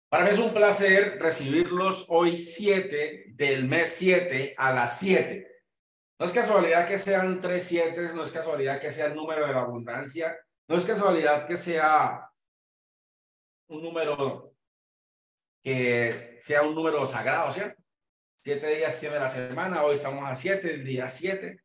Para mí es un placer recibirlos hoy 7 del mes 7 a las 7. No es casualidad que sean 3 7, no es casualidad que sea el número de la abundancia, no es casualidad que sea un número sagrado, ¿cierto? 7 días tiene la semana, hoy estamos a 7, el día 7.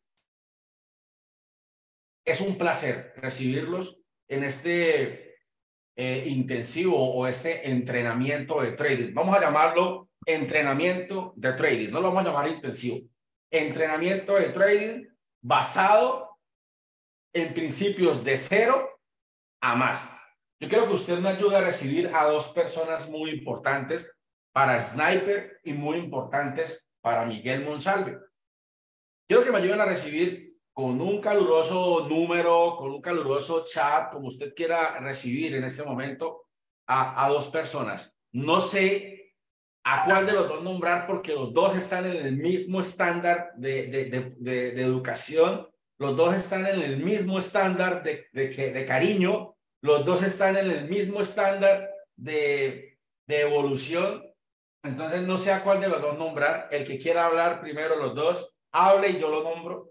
Es un placer recibirlos en este intensivo o este entrenamiento de trading. Vamos a llamarlo entrenamiento de trading, no lo vamos a llamar intensivo. Entrenamiento de trading basado en principios de 0 a más. Yo quiero que usted me ayude a recibir a 2 personas muy importantes para Sniper y muy importantes para Miguel Monsalve. Quiero que me ayuden a recibir con un caluroso número, con un caluroso chat, como usted quiera recibir en este momento, a 2 personas. No sé a cuál de los 2 nombrar porque los 2 están en el mismo estándar de educación, los 2 están en el mismo estándar de cariño, los 2 están en el mismo estándar de evolución. Entonces no sé a cuál de los 2 nombrar. El que quiera hablar primero los 2, hable y yo lo nombro.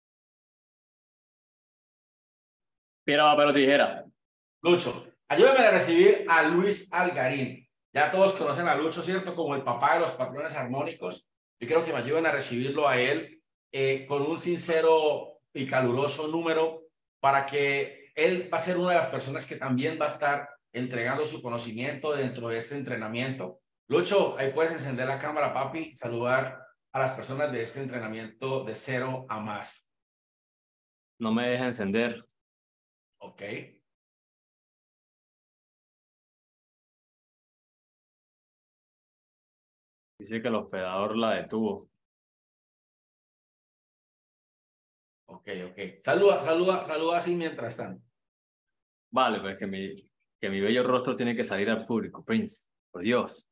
Piedra, papel o tijera. Lucho, ayúdame a recibir a Luis Algarín. Ya todos conocen a Lucho, ¿cierto? Como el papá de los patrones armónicos. Yo quiero que me ayuden a recibirlo a él con un sincero y caluroso número para que él va a ser una de las personas que también va a estar entregando su conocimiento dentro de este entrenamiento. Lucho, ahí puedes encender la cámara, papi, saludar a las personas de este entrenamiento de 0 a más. No me deja encender. Ok. Dice que el hospedador la detuvo. Ok. Saluda así mientras tanto. Vale, pues que mi bello rostro tiene que salir al público, Prince. Por Dios.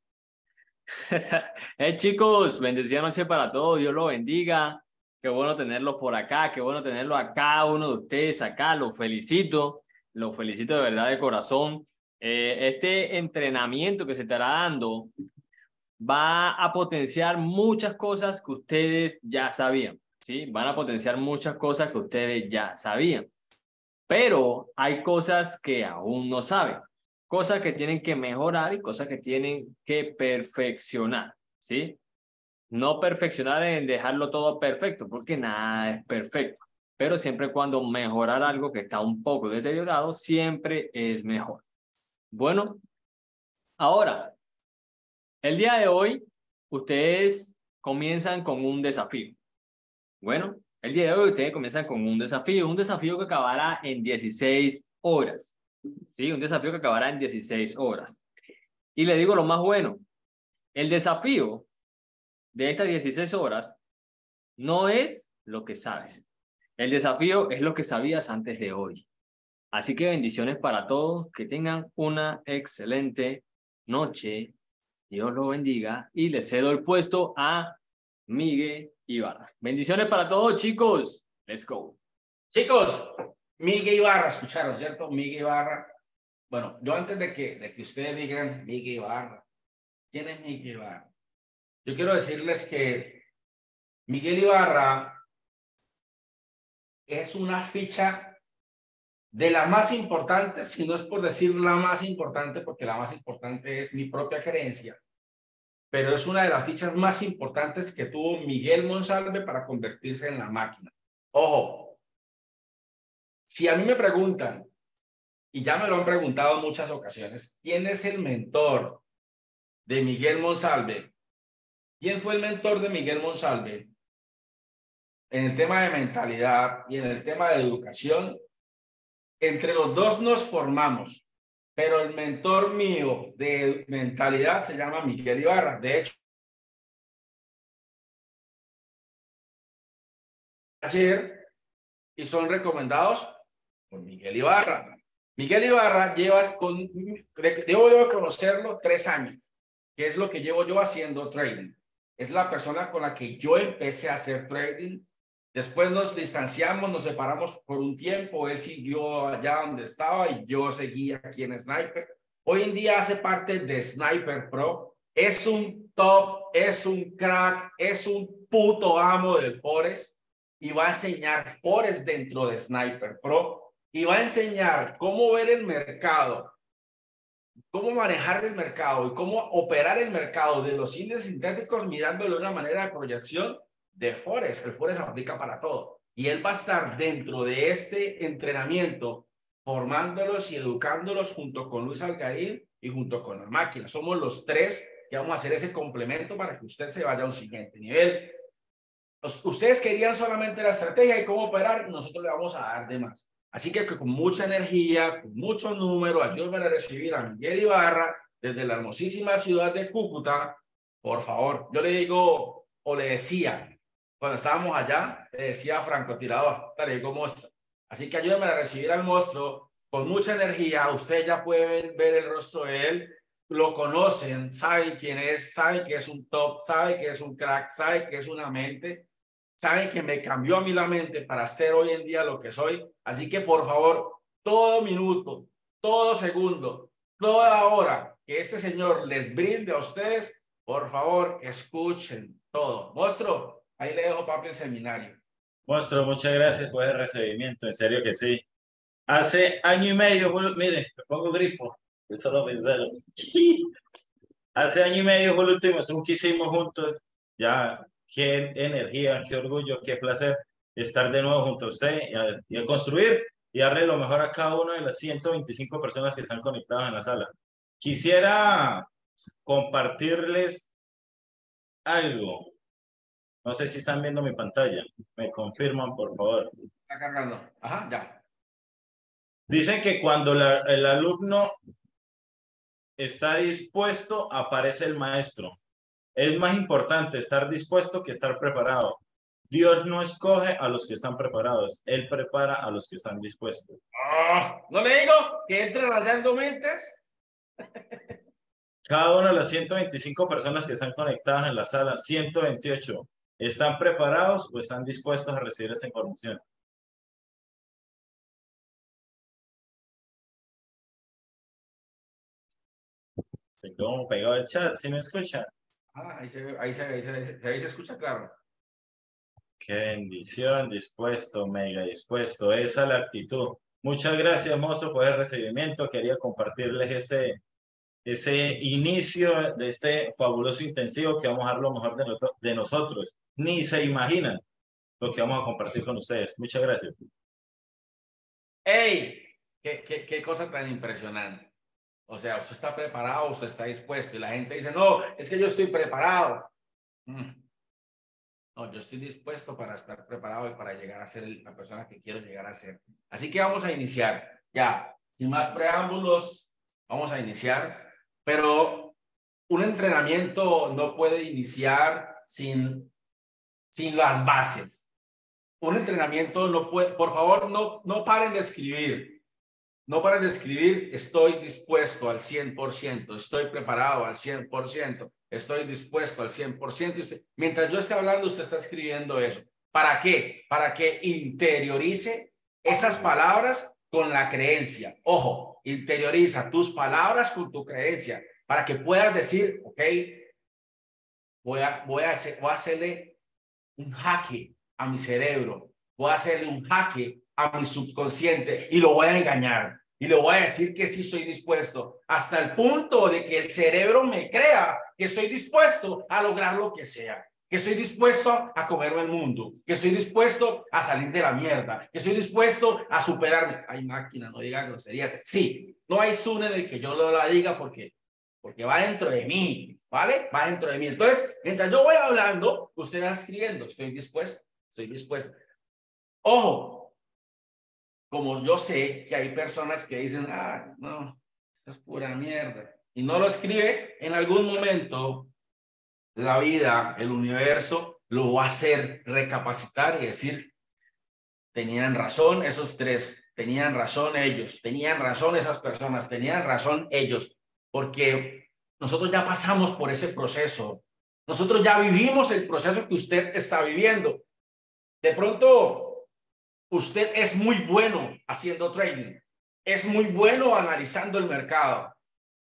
Chicos, bendecida noche para todos. Dios los bendiga. Qué bueno tenerlos por acá. Qué bueno tenerlo a cada uno de ustedes acá. Los felicito. Los felicito de verdad de corazón. Este entrenamiento que se estará dando va a potenciar muchas cosas que ustedes ya sabían, ¿sí? Van a potenciar muchas cosas que ustedes ya sabían. Pero hay cosas que aún no saben, cosas que tienen que mejorar y cosas que tienen que perfeccionar, ¿sí? No perfeccionar en dejarlo todo perfecto, porque nada es perfecto, pero siempre y cuando mejorar algo que está un poco deteriorado, siempre es mejor. Bueno, ahora, el día de hoy, ustedes comienzan con un desafío. Bueno, el día de hoy ustedes comienzan con un desafío que acabará en 16 horas. Sí, un desafío que acabará en 16 horas. Y le digo lo más bueno, el desafío de estas 16 horas no es lo que sabes. El desafío es lo que sabías antes de hoy. Así que bendiciones para todos, que tengan una excelente noche. Dios los bendiga y le cedo el puesto a Miguel Ibarra. Bendiciones para todos, chicos. Let's go. Chicos, Miguel Ibarra, escucharon, ¿cierto? Miguel Ibarra. Bueno, yo antes de que ustedes digan Miguel Ibarra, ¿quién es Miguel Ibarra? Yo quiero decirles que Miguel Ibarra es una ficha de la más importante, si no es por decir la más importante, porque la más importante es mi propia creencia, pero es una de las fichas más importantes que tuvo Miguel Monsalve para convertirse en la máquina. Ojo, si a mí me preguntan, y ya me lo han preguntado en muchas ocasiones, ¿quién es el mentor de Miguel Monsalve? ¿Quién fue el mentor de Miguel Monsalve en el tema de mentalidad y en el tema de educación? Entre los 2 nos formamos, pero el mentor mío de mentalidad se llama Miguel Ibarra. De hecho, ayer y son recomendados por Miguel Ibarra. Miguel Ibarra debo conocerlo 3 años, que es lo que llevo yo haciendo trading. Es la persona con la que yo empecé a hacer trading. Después nos distanciamos, nos separamos por un tiempo. Él siguió allá donde estaba y yo seguí aquí en Sniper. Hoy en día hace parte de Sniper Pro. Es un top, es un crack, es un puto amo del Forex y va a enseñar Forex dentro de Sniper Pro y va a enseñar cómo ver el mercado, cómo manejar el mercado y cómo operar el mercado de los índices sintéticos mirándolo de una manera de proyección de Forex. El Forex aplica para todo y él va a estar dentro de este entrenamiento formándolos y educándolos junto con Luis Algarín y junto con la máquina. Somos los tres que vamos a hacer ese complemento para que usted se vaya a un siguiente nivel. Ustedes querían solamente la estrategia y cómo operar, nosotros le vamos a dar de más. Así que con mucha energía, con mucho número, ayúdenme a recibir a Miguel Ibarra desde la hermosísima ciudad de Cúcuta. Por favor, yo le digo, o le decía, cuando estábamos allá, le decía a francotirador, le digo monstruo. Así que ayúdenme a recibir al monstruo con mucha energía. Usted ya puede ver el rostro de él, lo conocen, saben quién es, saben que es un top, saben que es un crack, saben que es una mente. Saben que me cambió a mí la mente para ser hoy en día lo que soy. Así que por favor, todo minuto, todo segundo, toda hora que ese señor les brinde a ustedes, por favor, escuchen todo. Monstruo, ahí le dejo papi el seminario. Monstruo, muchas gracias por el recibimiento, en serio que sí. Hace año y medio, mire, me pongo grifo, de solo pensarlo. Hace año y medio fue el último Zoom que hicimos juntos. Ya, qué energía, qué orgullo, qué placer estar de nuevo junto a usted y a construir y darle lo mejor a cada una de las 125 personas que están conectadas en la sala. Quisiera compartirles algo. No sé si están viendo mi pantalla. Me confirman, por favor. Está cargando. Ajá, ya. Dicen que cuando el alumno está dispuesto, aparece el maestro. Es más importante estar dispuesto que estar preparado. Dios no escoge a los que están preparados, Él prepara a los que están dispuestos. Oh, ¿no le digo que entren rayando mentes? Cada una de las 125 personas que están conectadas en la sala, 128, ¿están preparados o están dispuestos a recibir esta información? ¿Se quedó pegado el chat? ¿Sí me escucha? Ah, ahí se escucha claro. Qué bendición, dispuesto, mega dispuesto. Esa es la actitud. Muchas gracias, monstruo, por el recibimiento. Quería compartirles ese inicio de este fabuloso intensivo que vamos a dar lo mejor de nosotros. Ni se imaginan lo que vamos a compartir con ustedes. Muchas gracias. ¡Ey! ¿Qué cosa tan impresionante? O sea, usted está preparado, usted está dispuesto y la gente dice, no, es que yo estoy preparado. No, yo estoy dispuesto para estar preparado y para llegar a ser la persona que quiero llegar a ser. Así que vamos a iniciar. Ya, sin más preámbulos, vamos a iniciar. Pero un entrenamiento no puede iniciar sin las bases. Un entrenamiento no puede, por favor, no paren de escribir. No paren de escribir, estoy dispuesto al 100%, estoy preparado al 100%, estoy dispuesto al 100%. Mientras yo esté hablando, usted está escribiendo eso. ¿Para qué? Para que interiorice esas palabras con la creencia. Ojo, interioriza tus palabras con tu creencia para que puedas decir, ok, voy a hacerle un jaque a mi cerebro, voy a hacerle un jaque a mi subconsciente y lo voy a engañar y le voy a decir que sí estoy dispuesto hasta el punto de que el cerebro me crea que estoy dispuesto a lograr lo que sea, que estoy dispuesto a comerme el mundo, que estoy dispuesto a salir de la mierda, que estoy dispuesto a superarme. Ay, máquina, no diga grosería. Sí, no hay Zoom en el que yo lo la diga porque va dentro de mí, ¿vale? Va dentro de mí. Entonces, mientras yo voy hablando, usted va escribiendo, estoy dispuesto, estoy dispuesto. Ojo, como yo sé que hay personas que dicen, ah, no, esto es pura mierda, y no lo escribe, en algún momento la vida, el universo, lo va a hacer recapacitar y decir, tenían razón esos tres, tenían razón ellos, tenían razón esas personas, tenían razón ellos, porque nosotros ya pasamos por ese proceso, nosotros ya vivimos el proceso que usted está viviendo. De pronto, usted es muy bueno haciendo trading, es muy bueno analizando el mercado,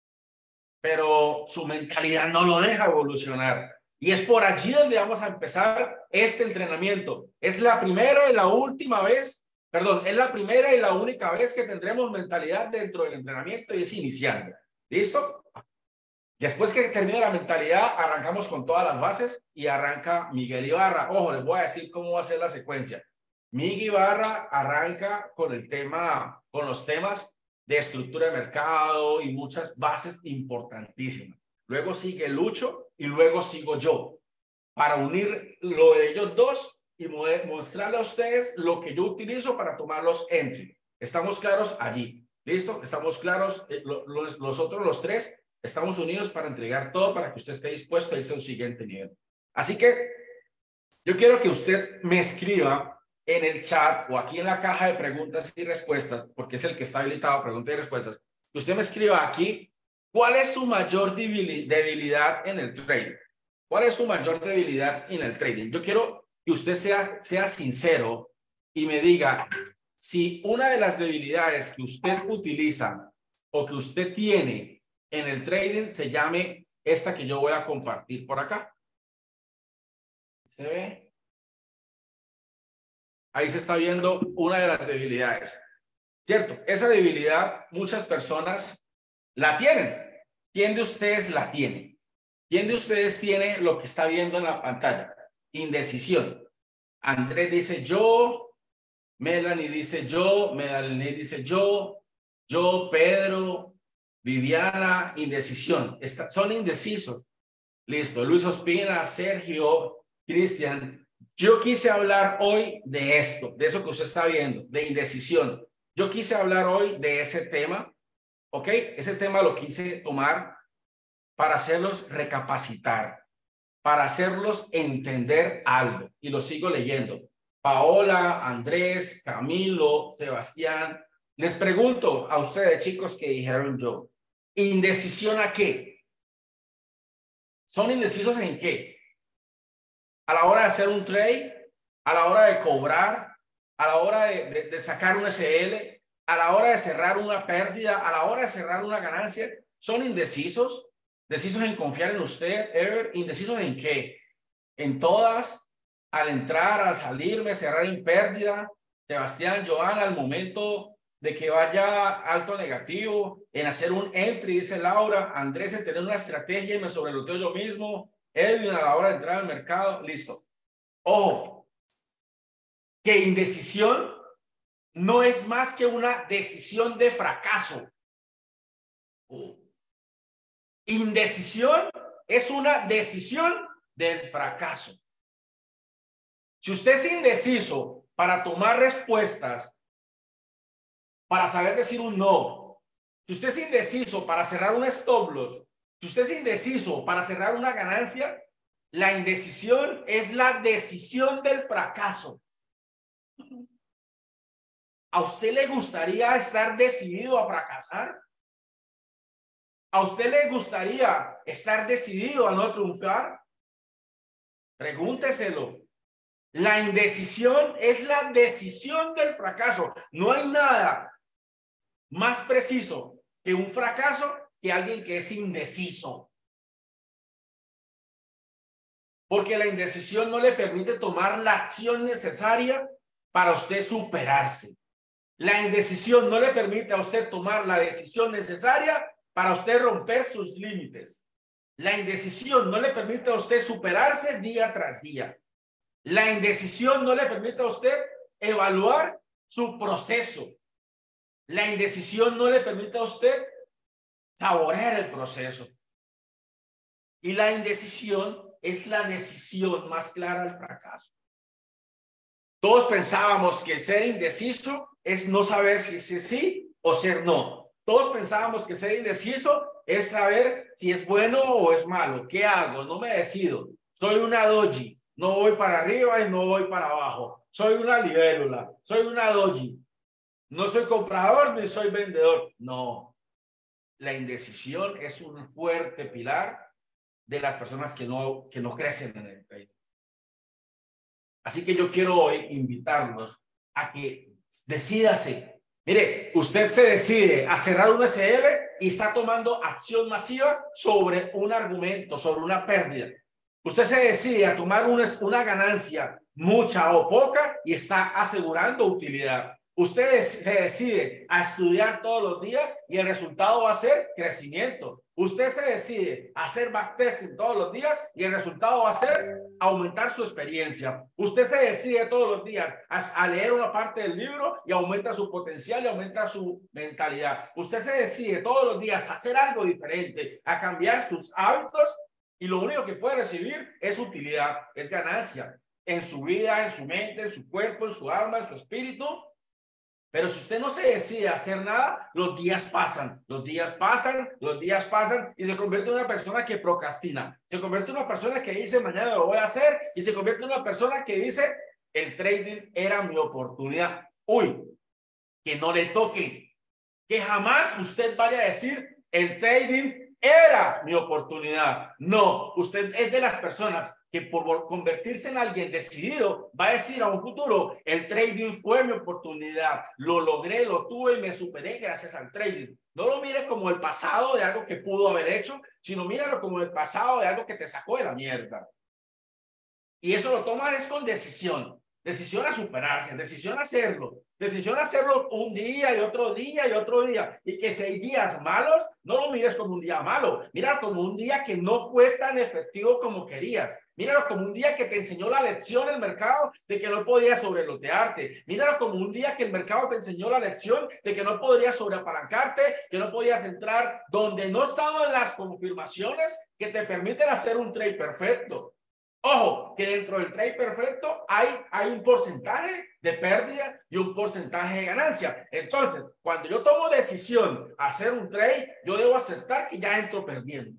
pero su mentalidad no lo deja evolucionar. Y es por allí donde vamos a empezar este entrenamiento. Es la primera y la última vez, perdón, es la primera y la única vez que tendremos mentalidad dentro del entrenamiento y es iniciando. ¿Listo? Después que termine la mentalidad, arrancamos con todas las bases y arranca Miguel Ibarra. Ojo, les voy a decir cómo va a ser la secuencia. Miguel Ibarra arranca con el tema, con los temas de estructura de mercado y muchas bases importantísimas. Luego sigue Lucho y luego sigo yo para unir lo de ellos dos y mostrarle a ustedes lo que yo utilizo para tomar los entry. ¿Estamos claros allí? ¿Listo? ¿Estamos claros? Nosotros los tres estamos unidos para entregar todo para que usted esté dispuesto a irse a un siguiente nivel. Así que yo quiero que usted me escriba en el chat o aquí en la caja de preguntas y respuestas, porque es el que está habilitado a preguntas y respuestas, que usted me escriba aquí cuál es su mayor debilidad en el trading. ¿Cuál es su mayor debilidad en el trading? Yo quiero que usted sea sincero y me diga si una de las debilidades que usted utiliza o que usted tiene en el trading se llame esta que yo voy a compartir por acá. ¿Se ve? Ahí se está viendo una de las debilidades. ¿Cierto? Esa debilidad muchas personas la tienen. ¿Quién de ustedes la tiene? ¿Quién de ustedes tiene lo que está viendo en la pantalla? Indecisión. Andrés dice yo, Melanie dice yo, Melanie dice yo, Pedro, Viviana, indecisión. Son indecisos. Listo. Luis Ospina, Sergio, Cristian. Yo quise hablar hoy de esto, de eso que usted está viendo, de indecisión. Yo quise hablar hoy de ese tema, ¿ok? Ese tema lo quise tomar para hacerlos recapacitar, para hacerlos entender algo. Y lo sigo leyendo. Paola, Andrés, Camilo, Sebastián. Les pregunto a ustedes, chicos, que dijeron yo, ¿indecisión a qué? ¿Son indecisos en qué? A la hora de hacer un trade, a la hora de cobrar, a la hora de sacar un SL, a la hora de cerrar una pérdida, a la hora de cerrar una ganancia. ¿Son indecisos? ¿Indecisos en confiar en usted, Ever? ¿Indecisos en qué? En todas, al entrar, al salirme, cerrar en pérdida. Sebastián, Joana, al momento de que vaya alto negativo, en hacer un entry, dice Laura. Andrés, en tener una estrategia y me sobreloteo yo mismo. Edwin, a la hora de entrar al mercado. Listo. Ojo, que indecisión no es más que una decisión de fracaso. Indecisión es una decisión del fracaso. Si usted es indeciso para tomar respuestas, para saber decir un no, si usted es indeciso para cerrar un stop loss, si usted es indeciso para cerrar una ganancia, la indecisión es la decisión del fracaso. ¿A usted le gustaría estar decidido a fracasar? ¿A usted le gustaría estar decidido a no triunfar? Pregúnteselo. La indecisión es la decisión del fracaso. No hay nada más preciso que un fracaso que alguien que es indeciso. Porque la indecisión no le permite tomar la acción necesaria para usted superarse. La indecisión no le permite a usted tomar la decisión necesaria para usted romper sus límites. La indecisión no le permite a usted superarse día tras día. La indecisión no le permite a usted evaluar su proceso. La indecisión no le permite a usted saborear el proceso. Y la indecisión es la decisión más clara al fracaso. Todos pensábamos que ser indeciso es no saber si es sí o ser no. Todos pensábamos que ser indeciso es saber si es bueno o es malo. ¿Qué hago? No me decido. Soy una doji. No voy para arriba y no voy para abajo. Soy una libélula. Soy una doji. No soy comprador ni soy vendedor. No. La indecisión es un fuerte pilar de las personas que no crecen en el trading. Así que yo quiero hoy invitarlos a que decídase. Mire, usted se decide a cerrar un SL y está tomando acción masiva sobre un argumento, sobre una pérdida. Usted se decide a tomar una ganancia, mucha o poca, y está asegurando utilidad. Usted se decide a estudiar todos los días y el resultado va a ser crecimiento. Usted se decide a hacer backtesting todos los días y el resultado va a ser aumentar su experiencia. Usted se decide todos los días a leer una parte del libro y aumenta su potencial y aumenta su mentalidad. Usted se decide todos los días a hacer algo diferente, a cambiar sus hábitos, y lo único que puede recibir es utilidad, es ganancia en su vida, en su mente, en su cuerpo, en su alma, en su espíritu. Pero si usted no se decide a hacer nada, los días pasan, los días pasan, los días pasan y se convierte en una persona que procrastina. Se convierte en una persona que dice mañana lo voy a hacer y se convierte en una persona que dice el trading era mi oportunidad. Uy, que no le toque, que jamás usted vaya a decir el trading era mi oportunidad. No, usted es de las personas que por convertirse en alguien decidido va a decir a un futuro, el trading fue mi oportunidad, lo logré, lo tuve y me superé gracias al trading. No lo mire como el pasado de algo que pudo haber hecho, sino míralo como el pasado de algo que te sacó de la mierda. Y eso lo tomas es con decisión. Decisión a superarse, decisión a hacerlo un día y otro día y otro día. Y que 6 días malos, no lo mires como un día malo, míralo como un día que no fue tan efectivo como querías. Míralo como un día que te enseñó la lección el mercado de que no podías sobrelotearte. Míralo como un día que el mercado te enseñó la lección de que no podrías sobreapalancarte, que no podías entrar donde no estaban las confirmaciones que te permiten hacer un trade perfecto. Ojo, que dentro del trade perfecto hay un porcentaje de pérdida y un porcentaje de ganancia. Entonces, cuando yo tomo decisión a hacer un trade, yo debo aceptar que ya entro perdiendo.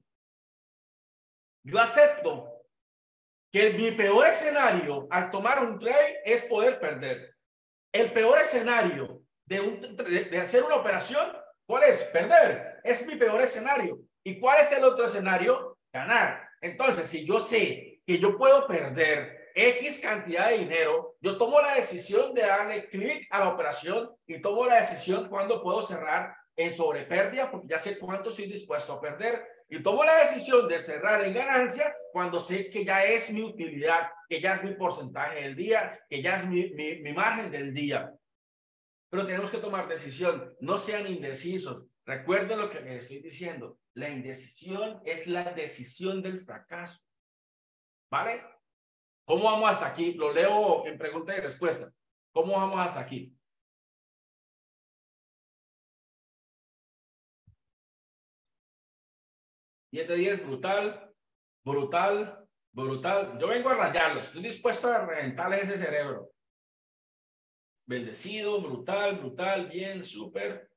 Yo acepto que mi peor escenario al tomar un trade es poder perder. El peor escenario de hacer una operación, ¿cuál es? Perder. Es mi peor escenario. ¿Y cuál es el otro escenario? Ganar. Entonces, si yo sé que yo puedo perder X cantidad de dinero, yo tomo la decisión de darle clic a la operación y tomo la decisión cuando puedo cerrar en sobrepérdida, porque ya sé cuánto estoy dispuesto a perder, y tomo la decisión de cerrar en ganancia cuando sé que ya es mi utilidad, que ya es mi porcentaje del día, que ya es mi margen del día. Pero tenemos que tomar decisión, no sean indecisos. Recuerden lo que les estoy diciendo, la indecisión es la decisión del fracaso. ¿Vale? ¿Cómo vamos hasta aquí? Lo leo en pregunta y respuesta. ¿Cómo vamos hasta aquí? $10 de 10, brutal, brutal, brutal. Yo vengo a rayarlos. Estoy dispuesto a reventarles ese cerebro. Bendecido, brutal, brutal, bien, súper.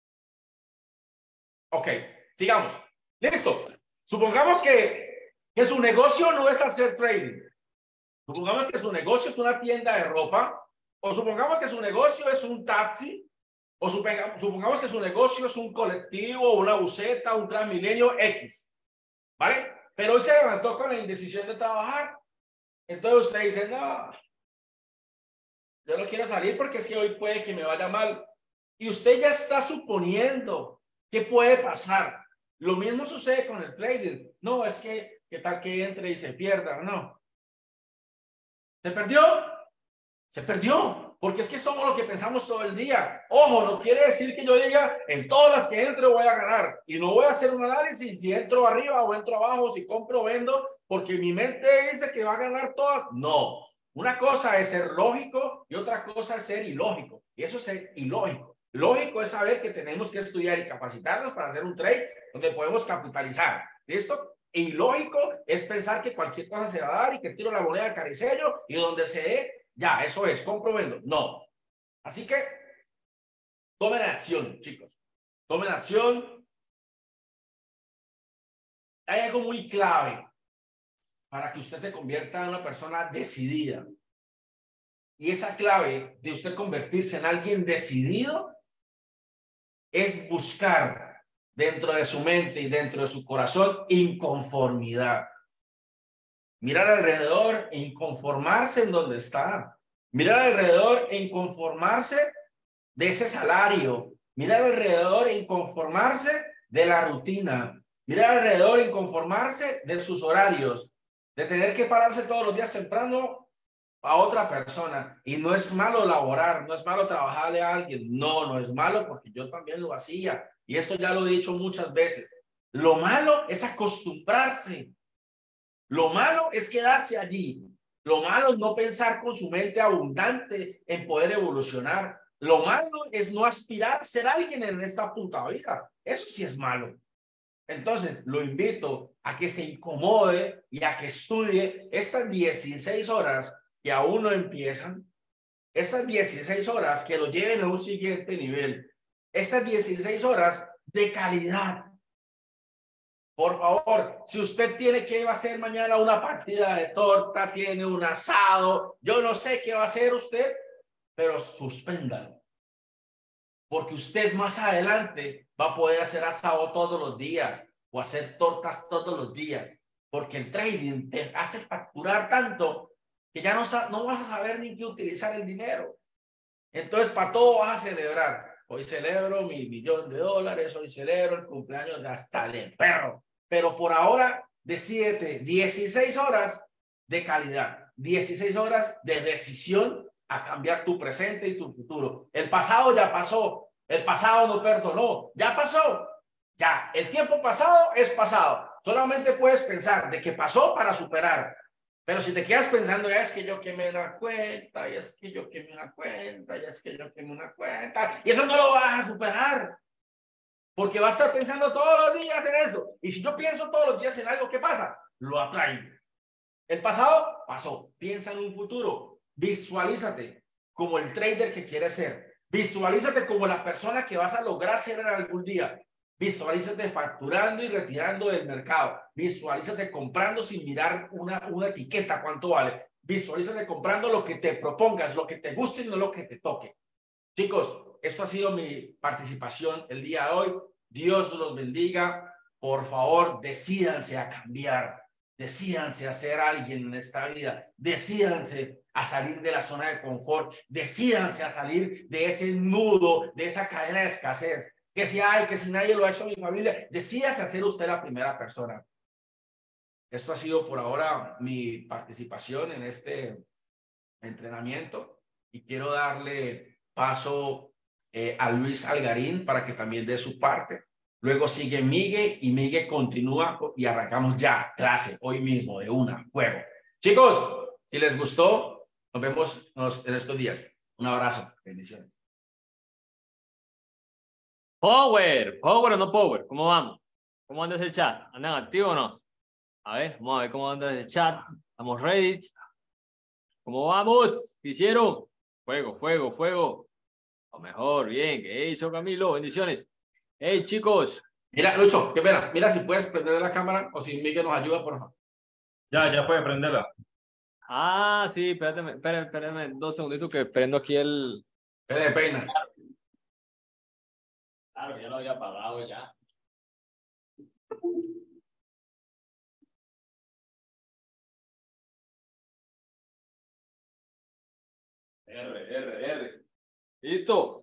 Ok, sigamos. Listo. Supongamos que su negocio no es hacer trading. Supongamos que su negocio es una tienda de ropa, o supongamos que su negocio es un taxi, o supongamos que su negocio es un colectivo, una buseta, un Transmilenio X, ¿vale? Pero hoy se levantó con la indecisión de trabajar. Entonces usted dice, no, yo no quiero salir porque es que hoy puede que me vaya mal. Y usted ya está suponiendo qué puede pasar. Lo mismo sucede con el trading. No, es que, ¿qué tal que entre y se pierda? No. ¿Se perdió? Se perdió, porque es que somos lo que pensamos todo el día. Ojo, no quiere decir que yo diga en todas las que entre voy a ganar y no voy a hacer un análisis si entro arriba o entro abajo, si compro o vendo, porque mi mente dice que va a ganar todas. No, una cosa es ser lógico y otra cosa es ser ilógico, y eso es ser ilógico. Lógico es saber que tenemos que estudiar y capacitarnos para hacer un trade donde podemos capitalizar. ¿Listo? E ilógico es pensar que cualquier cosa se va a dar y que tiro la moneda al caricello y donde se dé, ya, eso es, compro, vendo. No. Así que tomen acción, chicos. Tomen acción. Hay algo muy clave para que usted se convierta en una persona decidida. Y esa clave de usted convertirse en alguien decidido es buscar dentro de su mente y dentro de su corazón inconformidad. Mirar alrededor e inconformarse en donde está. Mirar alrededor e inconformarse de ese salario. Mirar alrededor e inconformarse de la rutina, mirar alrededor y conformarse de sus horarios, de tener que pararse todos los días temprano a otra persona. Y no es malo laborar, no es malo trabajarle a alguien, no es malo, porque yo también lo hacía, y esto ya lo he dicho muchas veces. Lo malo es acostumbrarse, lo malo es quedarse allí, lo malo es no pensar con su mente abundante en poder evolucionar. Lo malo es no aspirar a ser alguien en esta puta vida. Eso sí es malo. Entonces, lo invito a que se incomode y a que estudie estas 16 horas que aún no empiezan, estas 16 horas que lo lleven a un siguiente nivel, estas 16 horas de calidad. Por favor, si usted tiene que va a hacer mañana una partida de torta, tiene un asado, yo no sé qué va a hacer usted, pero suspéndalo. Porque usted más adelante va a poder hacer asado todos los días o hacer tortas todos los días. Porque el trading te hace facturar tanto que ya no vas a saber ni qué utilizar el dinero. Entonces, para todo vas a celebrar. Hoy celebro mi $1.000.000, hoy celebro el cumpleaños de hasta de perro. Pero por ahora, decídete 16 horas de calidad, 16 horas de decisión a cambiar tu presente y tu futuro. El pasado ya pasó, el pasado no perdonó, ya pasó. Ya, el tiempo pasado es pasado. Solamente puedes pensar de que pasó para superar. Pero si te quedas pensando, ya es que yo quemé una cuenta, ya es que yo quemé una cuenta, ya es que yo quemé una cuenta, y eso no lo vas a superar, porque vas a estar pensando todos los días en eso. Y si yo pienso todos los días en algo, ¿qué pasa? Lo atraigo. El pasado pasó. Piensa en un futuro. Visualízate como el trader que quieres ser. Visualízate como la persona que vas a lograr ser en algún día. Visualízate facturando y retirando del mercado. Visualízate comprando sin mirar una etiqueta, cuánto vale. Visualízate comprando lo que te propongas, lo que te guste y no lo que te toque. Chicos, esto ha sido mi participación el día de hoy. Dios los bendiga. Por favor, decídanse a cambiar. Decídanse a ser alguien en esta vida. Decídanse a salir de la zona de confort. Decídanse a salir de ese nudo, de esa cadena de escasez. Que si hay, que si nadie lo ha hecho en mi familia, decídase a ser usted la primera persona. Esto ha sido por ahora mi participación en este entrenamiento y quiero darle paso a Luis Algarín para que también dé su parte. Luego sigue Miguel y Miguel continúa y arrancamos ya clase hoy mismo de juego. Chicos, si les gustó, nos vemos en estos días. Un abrazo, bendiciones. Power o no power, ¿cómo vamos? ¿Cómo anda ese chat? ¿Andan activos o no? A ver, vamos a ver cómo anda ese chat. ¿Estamos ready? ¿Cómo vamos? ¿Qué hicieron? Fuego, fuego, fuego. Lo mejor, bien. ¿Qué hizo Camilo? Bendiciones. Hey, chicos. Mira, Lucho, qué pena. Mira si puedes prender la cámara o si Miguel nos ayuda, por favor. Ya puede prenderla. Ah, sí, espérame 2 segunditos que prendo aquí el... Peina. Claro, ya lo había apagado ya. R. ¿Listo?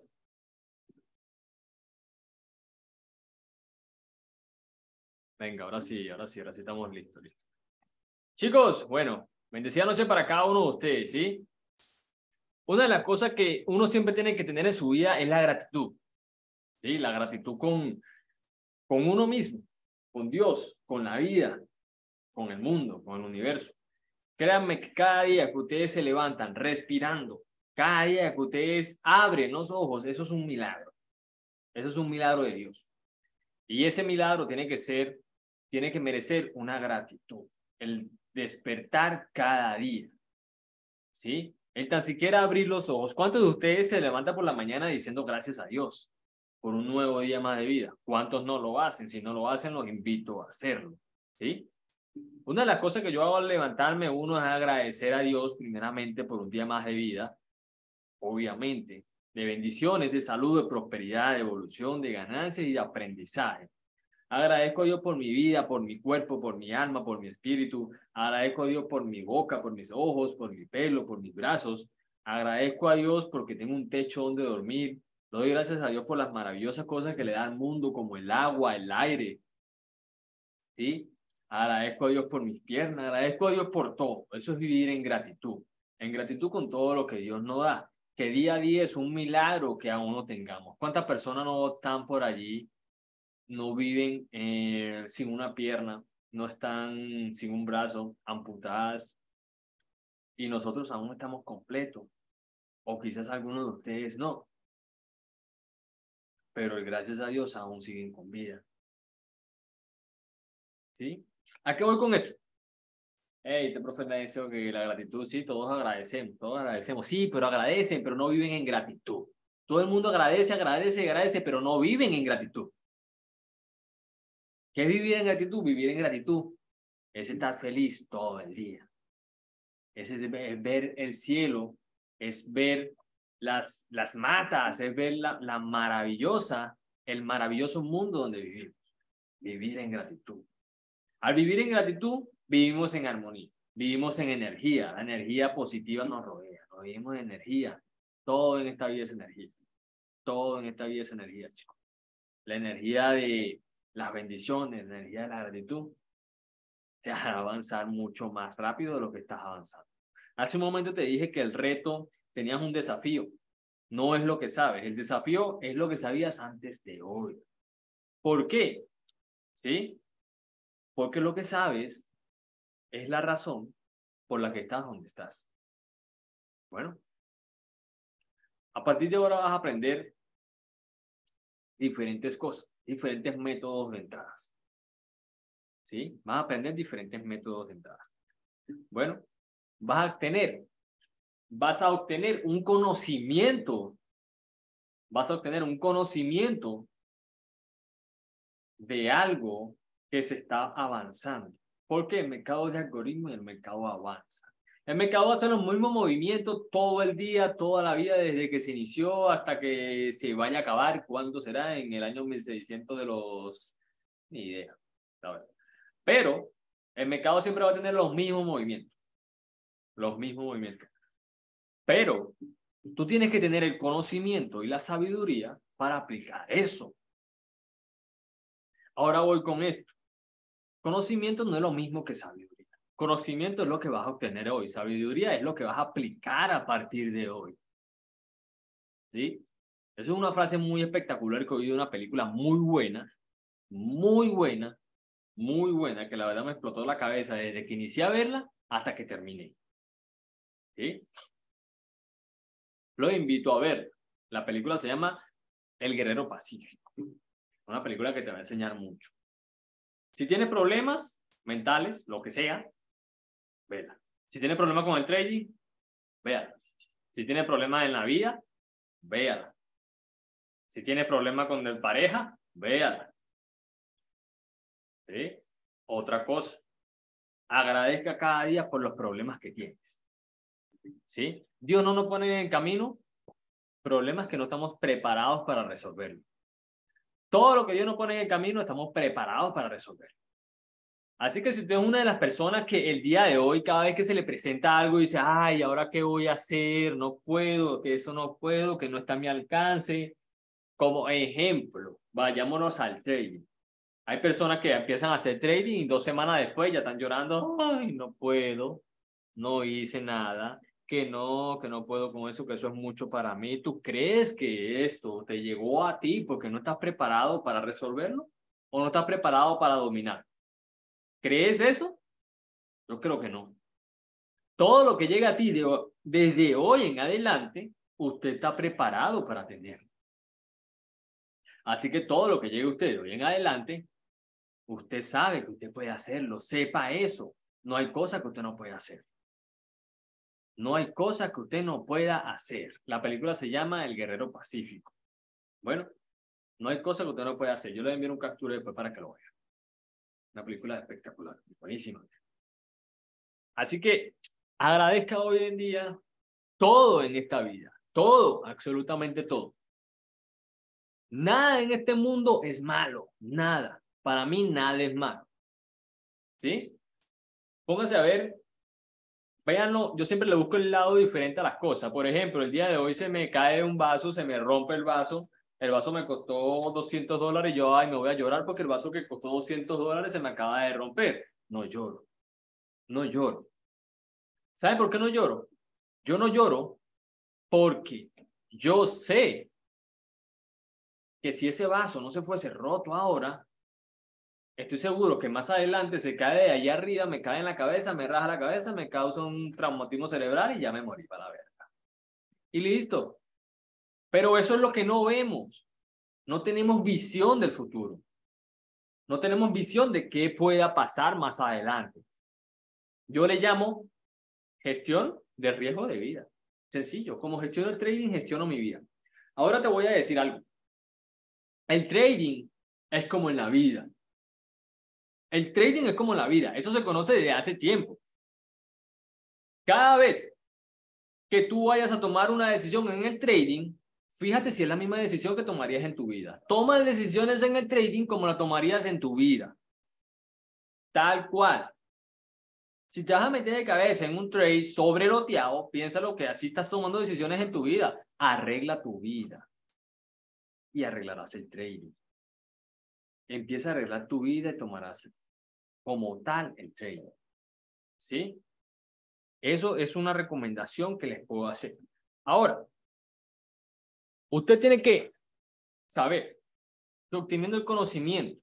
Venga, ahora sí estamos listos. Chicos, bueno, bendecida noche para cada uno de ustedes, ¿sí? Una de las cosas que uno siempre tiene que tener en su vida es la gratitud, ¿sí? La gratitud con uno mismo, con Dios, con la vida, con el mundo, con el universo. Créanme que cada día que ustedes se levantan respirando, cada día que ustedes abren los ojos, eso es un milagro. Eso es un milagro de Dios. Y ese milagro tiene que merecer una gratitud. El despertar cada día. ¿Sí? El tan siquiera abrir los ojos. ¿Cuántos de ustedes se levantan por la mañana diciendo gracias a Dios por un nuevo día más de vida? ¿Cuántos no lo hacen? Si no lo hacen, los invito a hacerlo. ¿Sí? Una de las cosas que yo hago al levantarme, uno es agradecer a Dios primeramente por un día más de vida, obviamente, de bendiciones, de salud, de prosperidad, de evolución, de ganancias y de aprendizaje. Agradezco a Dios por mi vida, por mi cuerpo, por mi alma, por mi espíritu. Agradezco a Dios por mi boca, por mis ojos, por mi pelo, por mis brazos. Agradezco a Dios porque tengo un techo donde dormir, Doy gracias a Dios por las maravillosas cosas que le da al mundo, como el agua, el aire. ¿Sí? Agradezco a Dios por mis piernas, agradezco a Dios por todo. Eso es vivir en gratitud. En gratitud con todo lo que Dios nos da. Que día a día es un milagro que aún no tengamos. ¿Cuántas personas no están por allí, no viven sin una pierna, no están sin un brazo, amputadas, y nosotros aún estamos completos? O quizás algunos de ustedes no. Pero gracias a Dios aún siguen con vida. ¿Sí? ¿A qué voy con esto? Hey, este profe me dice que la gratitud, sí, todos agradecemos. Sí, pero agradecen, pero no viven en gratitud. Todo el mundo agradece, pero no viven en gratitud. ¿Qué es vivir en gratitud? Vivir en gratitud es estar feliz todo el día. Es ver el cielo, es ver las matas, es ver el maravilloso mundo donde vivimos. Vivir en gratitud. Al vivir en gratitud, vivimos en armonía, vivimos en energía. La energía positiva nos rodea, nos vivimos en energía. Todo en esta vida es energía. Todo en esta vida es energía, chicos. La energía de las bendiciones, la energía de la gratitud, te hará avanzar mucho más rápido de lo que estás avanzando. Hace un momento te dije que el reto, tenías un desafío. No es lo que sabes. El desafío es lo que sabías antes de hoy. ¿Por qué? ¿Sí? Porque lo que sabes es la razón por la que estás donde estás. Bueno, a partir de ahora vas a aprender diferentes cosas, diferentes métodos de entradas. ¿Sí? Vas a aprender diferentes métodos de entrada. Bueno, vas a obtener un conocimiento. Vas a obtener un conocimiento de algo que se está avanzando. Porque el mercado de algoritmos y el mercado avanza. El mercado hace los mismos movimientos todo el día, toda la vida, desde que se inició hasta que se vaya a acabar. ¿Cuándo será? En el año 1600 de los... Ni idea. Pero el mercado siempre va a tener los mismos movimientos. Los mismos movimientos. Pero tú tienes que tener el conocimiento y la sabiduría para aplicar eso. Ahora voy con esto. Conocimiento no es lo mismo que sabiduría. Conocimiento es lo que vas a obtener hoy. Sabiduría es lo que vas a aplicar a partir de hoy. ¿Sí? Esa es una frase muy espectacular que oí de una película muy buena, que la verdad me explotó la cabeza desde que inicié a verla hasta que terminé. ¿Sí? Lo invito a ver. La película se llama El Guerrero Pacífico. Una película que te va a enseñar mucho. Si tienes problemas mentales, lo que sea, vela. Si tienes problemas con el trading, véala. Si tienes problemas en la vida, véala. Si tienes problemas con el pareja, véala. ¿Sí? Otra cosa, agradezca cada día por los problemas que tienes. ¿Sí? Dios no nos pone en camino problemas que no estamos preparados para resolverlo. Todo lo que Dios nos pone en el camino estamos preparados para resolverlo. Así que si usted es una de las personas que el día de hoy, cada vez que se le presenta algo, dice, ay, ¿ahora qué voy a hacer? No puedo, que eso no puedo, que no está a mi alcance. Como ejemplo, vayámonos al trading. Hay personas que empiezan a hacer trading y 2 semanas después ya están llorando, ay, no puedo, no hice nada, que no puedo con eso, que eso es mucho para mí. ¿Tú crees que esto te llegó a ti porque no estás preparado para resolverlo o no estás preparado para dominar? ¿Crees eso? Yo creo que no. Todo lo que llega a ti desde hoy en adelante, usted está preparado para tenerlo. Así que todo lo que llegue a usted de hoy en adelante, usted sabe que usted puede hacerlo. Sepa eso. No hay cosa que usted no pueda hacer. No hay cosa que usted no pueda hacer. La película se llama El Guerrero Pacífico. Bueno, no hay cosa que usted no pueda hacer. Yo le voy a enviar un captura después para que lo vea. Una película espectacular, buenísima. Así que agradezca hoy en día todo en esta vida. Todo, absolutamente todo. Nada en este mundo es malo. Nada. Para mí nada es malo. ¿Sí? Póngase a ver véanlo, yo siempre le busco el lado diferente a las cosas. Por ejemplo, el día de hoy se me cae un vaso, se me rompe el vaso me costó $200, yo, ay, me voy a llorar porque el vaso que costó $200 se me acaba de romper. No lloro, no lloro. ¿Sabe por qué no lloro? Yo no lloro porque yo sé que si ese vaso no se fuese roto ahora, estoy seguro que más adelante se cae de allá arriba, me cae en la cabeza, me raja la cabeza, me causa un traumatismo cerebral y ya me morí para la verga. Y listo. Pero eso es lo que no vemos. No tenemos visión del futuro. No tenemos visión de qué pueda pasar más adelante. Yo le llamo gestión de riesgo de vida. Sencillo. Como gestiono el trading, gestiono mi vida. Ahora te voy a decir algo. El trading es como en la vida. El trading es como en la vida. Eso se conoce desde hace tiempo. Cada vez que tú vayas a tomar una decisión en el trading, fíjate si es la misma decisión que tomarías en tu vida. Toma decisiones en el trading como la tomarías en tu vida. Tal cual. Si te vas a meter de cabeza en un trade sobreloteado, piénsalo que así estás tomando decisiones en tu vida. Arregla tu vida y arreglarás el trading. Empieza a arreglar tu vida y tomarás como tal el trading. ¿Sí? Eso es una recomendación que les puedo hacer. Ahora, usted tiene que saber que obteniendo el conocimiento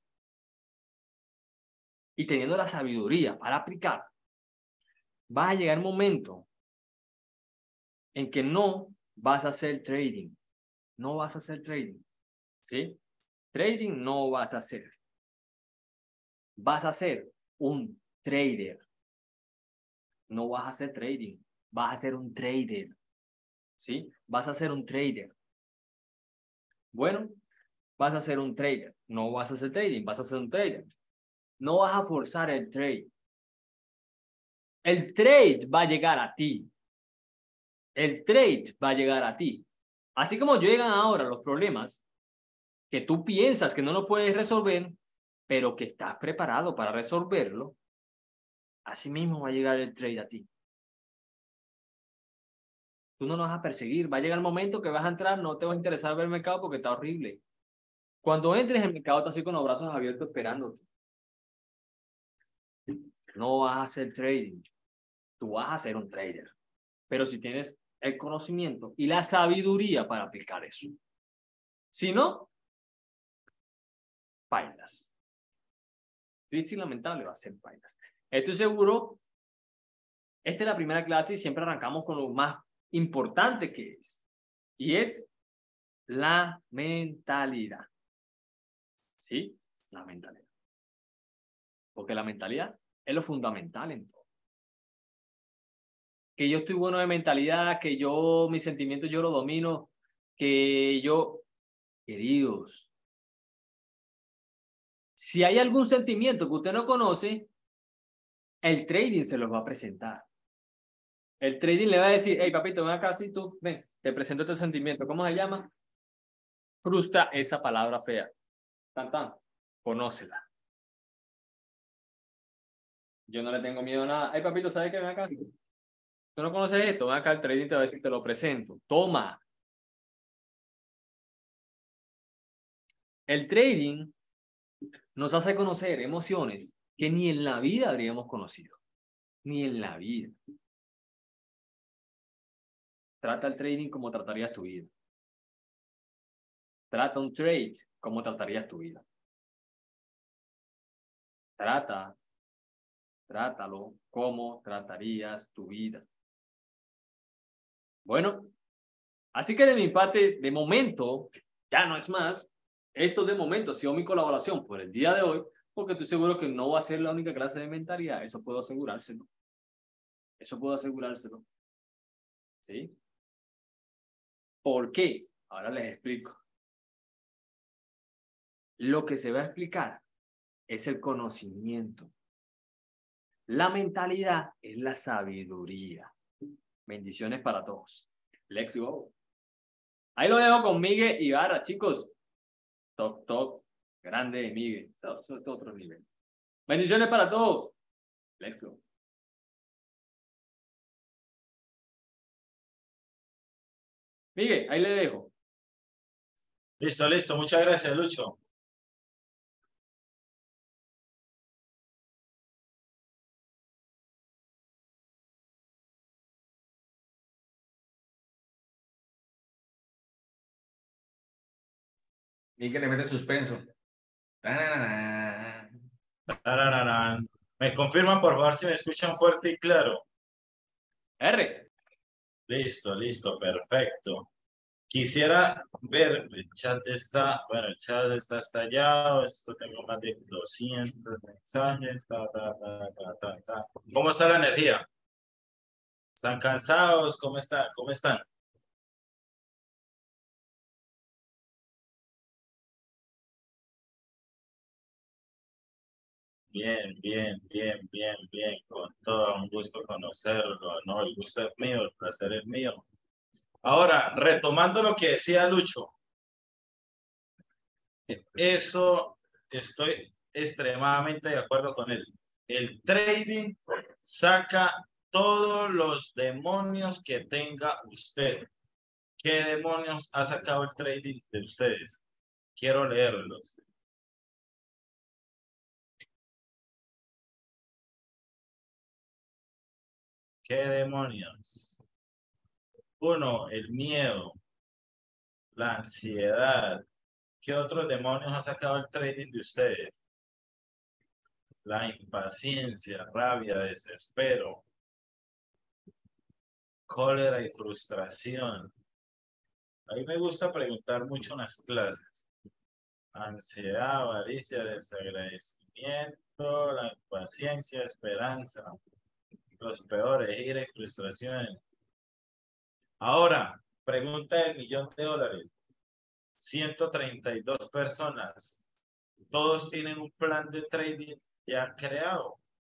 y teniendo la sabiduría para aplicar, va a llegar un momento en que no vas a hacer trading. No vas a hacer trading. ¿Sí? Trading no vas a hacer. Vas a ser un trader. No vas a hacer trading. Vas a ser un trader. ¿Sí? Vas a ser un trader. Bueno, vas a ser un trader. No vas a hacer trading. Vas a ser un trader. No vas a forzar el trade. El trade va a llegar a ti. El trade va a llegar a ti. Así como llegan ahora los problemas que tú piensas que no lo puedes resolver, pero que estás preparado para resolverlo, así mismo va a llegar el trade a ti. Tú no lo vas a perseguir. Va a llegar el momento que vas a entrar, no te va a interesar ver el mercado porque está horrible. Cuando entres, el mercado está así con los brazos abiertos esperándote. No vas a hacer trading. Tú vas a ser un trader. Pero si tienes el conocimiento y la sabiduría para aplicar eso. Si no, bailas. Triste y lamentable va a ser bailas. Estoy seguro, esta es la primera clase y siempre arrancamos con lo más importante que es. Y es la mentalidad. ¿Sí? La mentalidad. Porque la mentalidad es lo fundamental en todo. Que yo estoy bueno de mentalidad, que yo, mis sentimientos yo los domino, que yo, queridos, si hay algún sentimiento que usted no conoce, el trading se los va a presentar. El trading le va a decir, hey papito, ven acá, sí, tú, ven, te presento este sentimiento. ¿Cómo se llama? Frustra esa palabra fea. Tan, tan, conócela. Yo no le tengo miedo a nada. Hey papito, ¿sabes qué? Ven acá. ¿Tú no conoces esto? Ven acá, el trading te va a decir, te lo presento. Toma. El trading nos hace conocer emociones que ni en la vida habríamos conocido. Ni en la vida. Trata el trading como tratarías tu vida. Trata un trade como tratarías tu vida. Trátalo como tratarías tu vida. Bueno, así que de mi parte, de momento, ya no es más. Esto de momento ha sido mi colaboración por el día de hoy, porque estoy seguro que no va a ser la única clase de mentalidad. Eso puedo asegurárselo. Eso puedo asegurárselo. ¿Sí? ¿Por qué? Ahora les explico. Lo que se va a explicar es el conocimiento. La mentalidad es la sabiduría. Bendiciones para todos. Let's go. Ahí lo dejo con Miguel Ibarra, chicos. Top, top. Grande Miguel. Eso es otro nivel. Bendiciones para todos. Let's go. Miguel, ahí le dejo. Listo, listo. Muchas gracias, Lucho. Y que le mete suspenso. Tararara. Tarararán. ¿Me confirman, por favor, si me escuchan fuerte y claro? R. Listo, listo, perfecto. Quisiera ver, el chat está, bueno, el chat está estallado, esto tengo más de 200 mensajes, ta. ¿Cómo está la energía? ¿Están cansados? ¿Cómo está? ¿Cómo están? Bien, bien, con todo un gusto conocerlo, ¿no? El gusto es mío, el placer es mío. Ahora, retomando lo que decía Lucho, eso estoy extremadamente de acuerdo con él. El trading saca todos los demonios que tenga usted. ¿Qué demonios ha sacado el trading de ustedes? Quiero leerlos. ¿Qué demonios? Uno, el miedo, la ansiedad. ¿Qué otros demonios ha sacado el trading de ustedes? La impaciencia, rabia, desespero, cólera y frustración. A mí me gusta preguntar mucho en las clases. Ansiedad, avaricia, desagradecimiento, la impaciencia, esperanza, los peores, ira y frustración. Ahora, pregunta del $1.000.000. 132 personas. Todos tienen un plan de trading ya creado.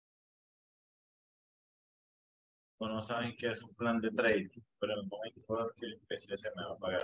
O no saben qué es un plan de trading. Pero en el momento que el PC se me va a apagar.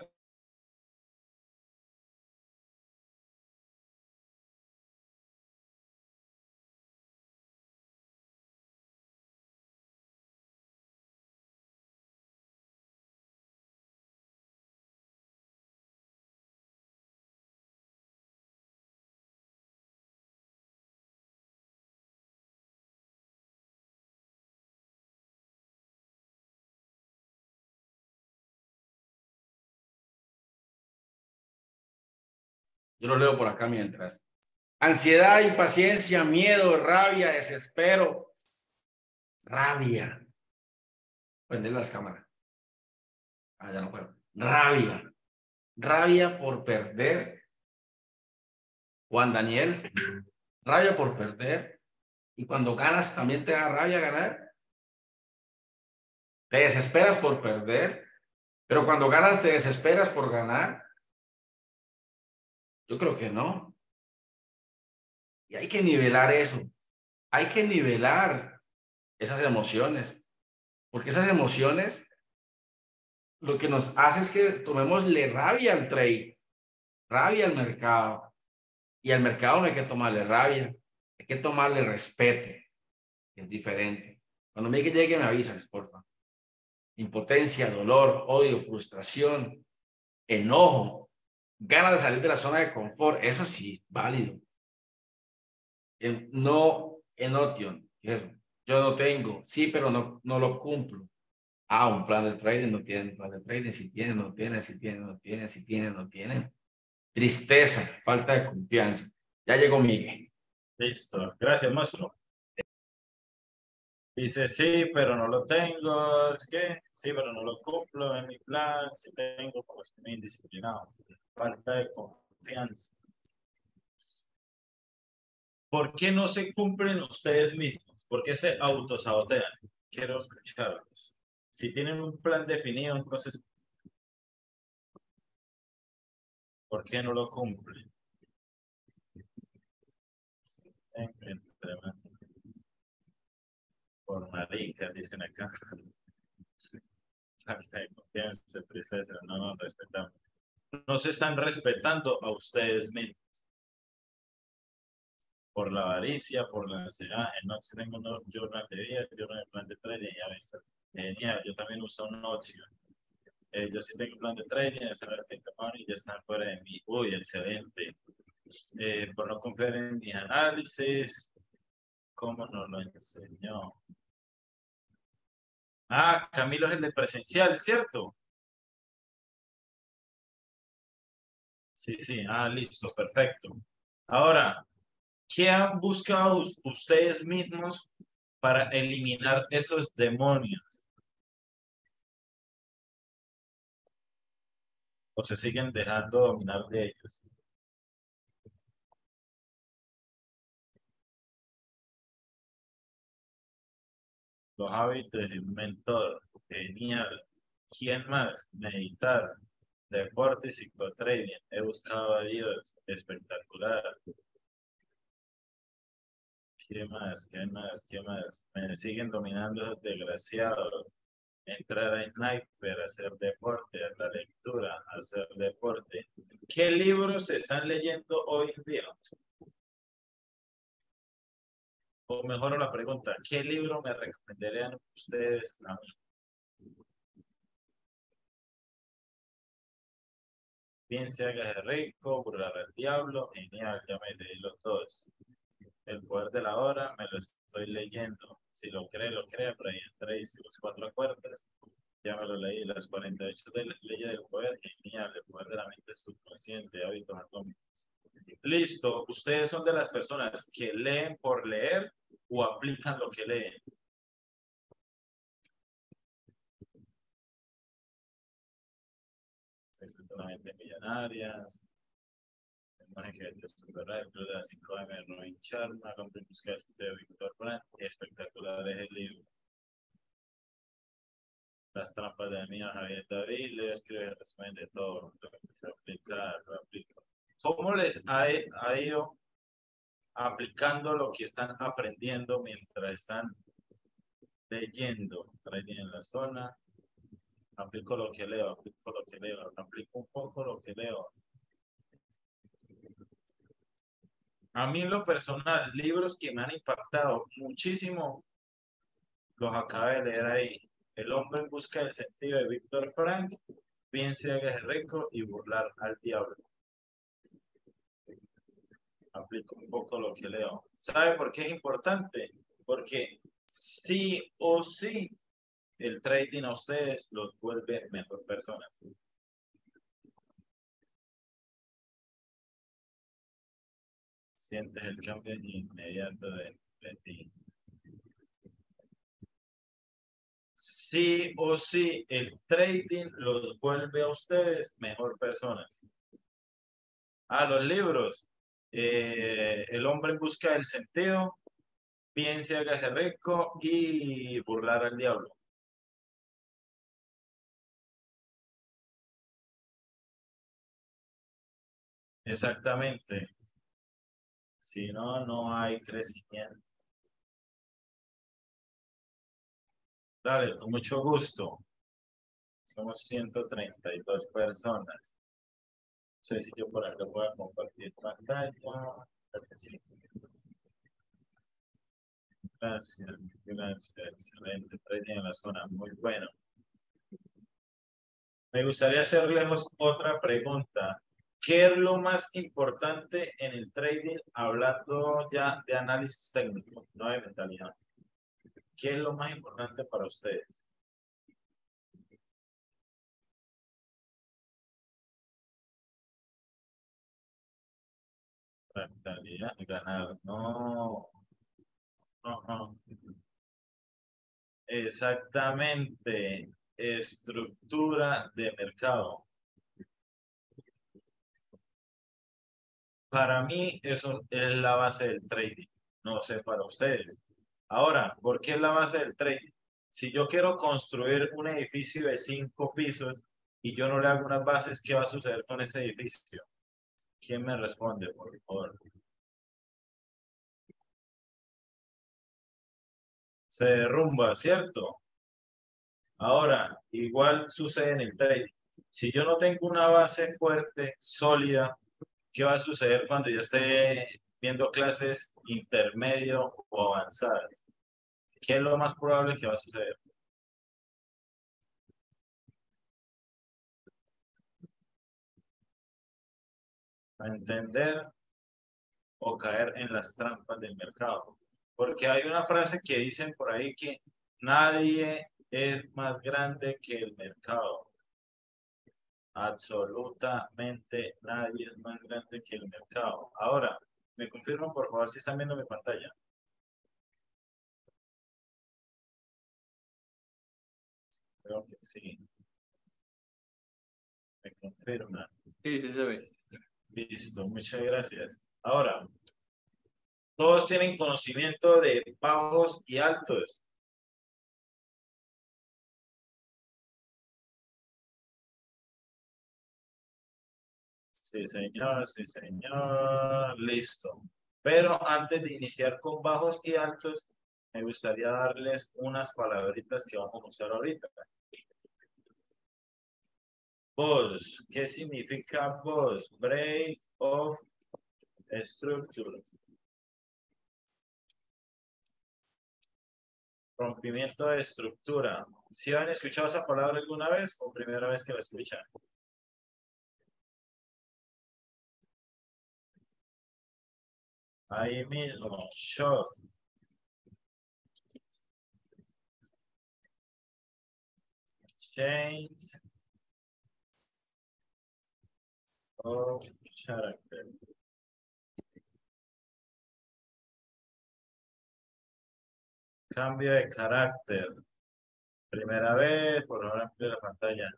Yo lo leo por acá mientras. Ansiedad, impaciencia, miedo, rabia, desespero, rabia. Prender las cámaras. Ah, ya no puedo. Rabia. Rabia por perder. Juan Daniel. Rabia por perder. Y cuando ganas, también te da rabia ganar. Te desesperas por perder. Pero cuando ganas, te desesperas por ganar. Yo creo que no. Y hay que nivelar eso. Hay que nivelar esas emociones. Porque esas emociones lo que nos hace es que tomémosle rabia al trade, rabia al mercado. Y al mercado no hay que tomarle rabia, hay que tomarle respeto, que es diferente. Cuando me llegue me avisas, por favor. Impotencia, dolor, odio, frustración, enojo, ganas de salir de la zona de confort, eso sí, válido. No, enotion, eso. Yo no tengo, sí, pero no lo cumplo. Ah, un plan de trading, no tienen plan de trading, si tienen, no tienen, si tienen, no tienen, si tienen, no tienen. Tristeza, falta de confianza. Ya llegó Miguel. Listo. Gracias, maestro. Dice, sí, pero no lo tengo. ¿Es que? Sí, pero no lo cumplo en mi plan. Sí tengo, como estoy indisciplinado. Falta de confianza. ¿Por qué no se cumplen ustedes mismos? ¿Por qué se autosabotean? Quiero escucharlos. Si tienen un plan definido, entonces, ¿por qué no lo cumplen? Entre más. Por maricas, dicen acá. Falta de confianza, tristeza, no nos respetamos. No se están respetando a ustedes mismos. Por la avaricia, por la ansiedad. Noche tengo un journal de vida, journal de plan de trading, ya ves. Genial, yo también uso un Notion. Yo sí tengo un plan de trading, es saber que money ya están fuera de mí. Uy, excelente. Por no confiar en mis análisis, ¿cómo nos lo enseñó? Ah, Camilo es el de presencial, ¿cierto? Sí, sí, ah, listo, perfecto. Ahora, ¿qué han buscado ustedes mismos para eliminar esos demonios? ¿O se siguen dejando dominar de ellos? Los hábitos de un mentor, genial. ¿Quién más? Meditar, deporte y psicotrading. He buscado a Dios, espectacular. ¿Qué más? ¿Qué más? ¿Qué más? Me siguen dominando los desgraciados. Entrar a Sniper, hacer deporte, la lectura, hacer deporte. ¿Qué libros se están leyendo hoy en día? O mejor la pregunta, ¿qué libro me recomendarían ustedes a mí? Bien se haga de rico, burlar al diablo, genial, ya me leí los dos. El poder de la hora, me lo estoy leyendo. Si lo cree, lo cree, Brian Tracy, los cuatro acuerdos. Ya me lo leí, las 48 leyes del poder, genial, el poder de la mente subconsciente, hábitos atómicos. Listo, ustedes son de las personas que leen por leer o aplican lo que leen. Exactamente millonarias, imagen que de superar, de las 5 m Robin Sharma, hombre en busca de Víctor Frank, espectacular es el libro. Las trampas de Mía Javier David, le escribe el resumen de todo, lo que se aplica, lo aplico. ¿Cómo les ha ido aplicando lo que están aprendiendo mientras están leyendo? Trading en la zona, aplico lo que leo, aplico lo que leo, aplico un poco lo que leo. A mí en lo personal, libros que me han impactado muchísimo, los acabé de leer ahí. El hombre en busca del sentido de Víctor Frank, bien se haga rico y burlar al diablo. Aplico un poco lo que leo. ¿Sabe por qué es importante? Porque sí o sí el trading a ustedes los vuelve mejor personas. Sientes el cambio inmediato de ti. Sí o sí el trading los vuelve a ustedes mejor personas. Ah, los libros. El hombre en busca del sentido, piense, hágase rico y burlar al diablo. Exactamente. Si no, no hay crecimiento. Dale, con mucho gusto. Somos 132 personas. No sé si yo por acá puedo compartir pantalla. Creo que sí. Gracias, gracias. Excelente. Trading en la zona. Muy bueno. Me gustaría hacerles otra pregunta. ¿Qué es lo más importante en el trading, hablando ya de análisis técnico, no de mentalidad? ¿Qué es lo más importante para ustedes? La mentalidad, ganar. No, no, no. Exactamente. Estructura de mercado. Para mí, eso es la base del trading. No sé para ustedes. Ahora, ¿por qué es la base del trading? Si yo quiero construir un edificio de 5 pisos y yo no le hago unas bases, ¿qué va a suceder con ese edificio? ¿Quién me responde, por favor? Se derrumba, ¿cierto? Ahora, igual sucede en el trading. Si yo no tengo una base fuerte, sólida, ¿qué va a suceder cuando yo esté viendo clases intermedio o avanzadas? ¿Qué es lo más probable que va a suceder? entender o caer en las trampas del mercado. Porque hay una frase que dicen por ahí que nadie es más grande que el mercado. Absolutamente nadie es más grande que el mercado. Ahora, ¿me confirman por favor si están viendo mi pantalla? Creo que sí. Me confirman. Sí, sí se ve. Listo, muchas gracias. Ahora, todos tienen conocimiento de bajos y altos. Sí, señor, sí, señor. Listo. Pero antes de iniciar con bajos y altos, me gustaría darles unas palabritas que vamos a usar ahorita. BOS. ¿Qué significa BOS? Break of Structure. Rompimiento de estructura. ¿Sí han escuchado esa palabra alguna vez o primera vez que la escuchan? Ahí mismo, shock. Change of character. Cambio de carácter. Primera vez, por favor, amplio la pantalla.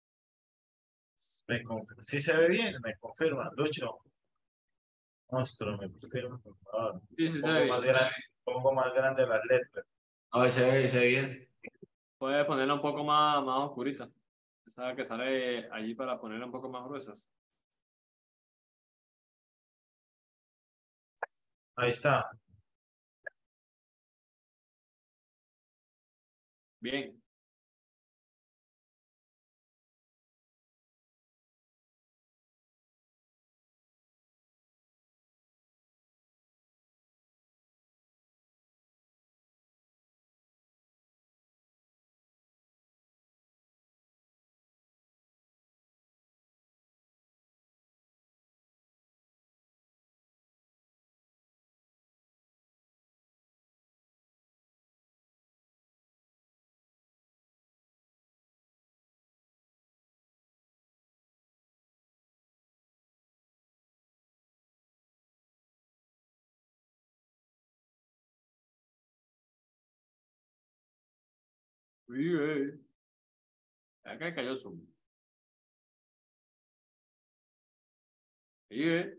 ¿Sí se ve bien? Me confirma. Lucho. Monstruo, me confirma, por favor. Sí, sí se ve bien. Pongo más grande las letras. A ver, se ve bien. Puedes ponerla un poco más oscurita. Esa que sale allí para ponerla un poco más gruesas. Ahí está. Bien. Bien. Acá cayó Zoom. Bien.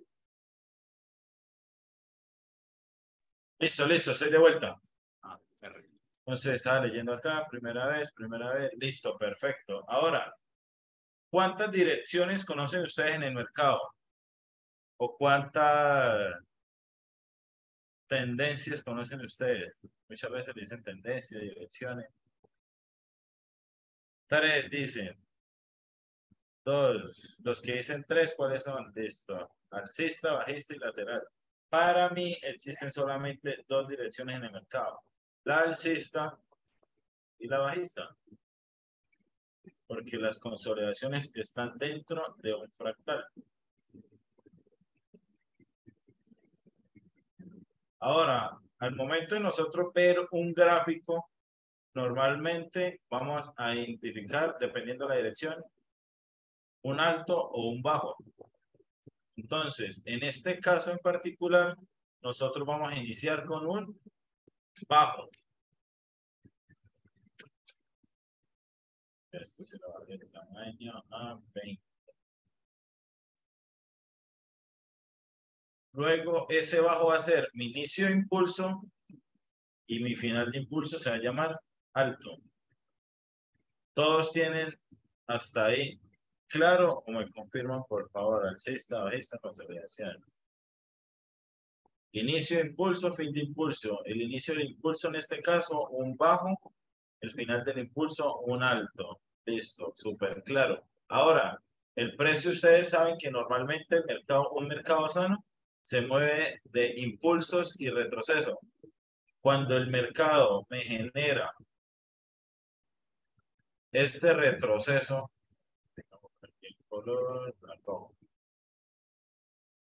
Listo, listo, estoy de vuelta. Ah, perfecto. Entonces estaba leyendo acá, primera vez, listo, perfecto. Ahora, ¿cuántas direcciones conocen ustedes en el mercado? ¿O cuántas tendencias conocen ustedes? Muchas veces dicen tendencias, direcciones. 3 dicen. 2, los que dicen 3, ¿cuáles son? Listo. Alcista, bajista y lateral. Para mí existen solamente 2 direcciones en el mercado. La alcista y la bajista. Porque las consolidaciones están dentro de un fractal. Ahora, al momento de nosotros ver un gráfico, normalmente vamos a identificar, dependiendo de la dirección, un alto o un bajo. Entonces, en este caso en particular, nosotros vamos a iniciar con un bajo. Esto se lo va a dar el tamaño a 20. Luego, ese bajo va a ser mi inicio de impulso y mi final de impulso se va a llamar alto. Todos tienen hasta ahí claro o me confirman, por favor, alcista, bajista, consolidación. Inicio de impulso, fin de impulso. El inicio del impulso en este caso, un bajo. El final del impulso, un alto. Listo, súper claro. Ahora, el precio, ustedes saben que normalmente el mercado, un mercado sano se mueve de impulsos y retroceso. Cuando el mercado me genera este retroceso, el color rojo.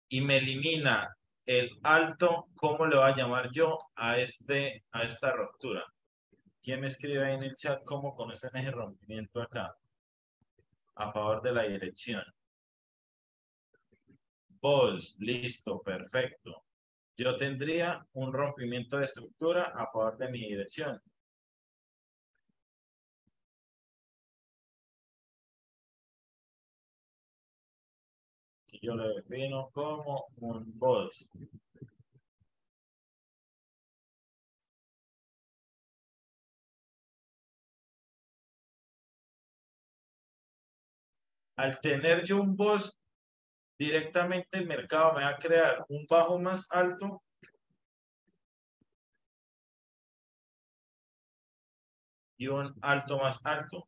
y me elimina el alto, ¿cómo le voy a llamar yo a esta ruptura? ¿Quién me escribe ahí en el chat cómo conocen ese rompimiento acá? A favor de la dirección. Vos, listo, perfecto. Yo tendría un rompimiento de estructura a favor de mi dirección. Que yo lo defino como un vos. Al tener yo un vos, directamente el mercado me va a crear un bajo más alto y un alto más alto.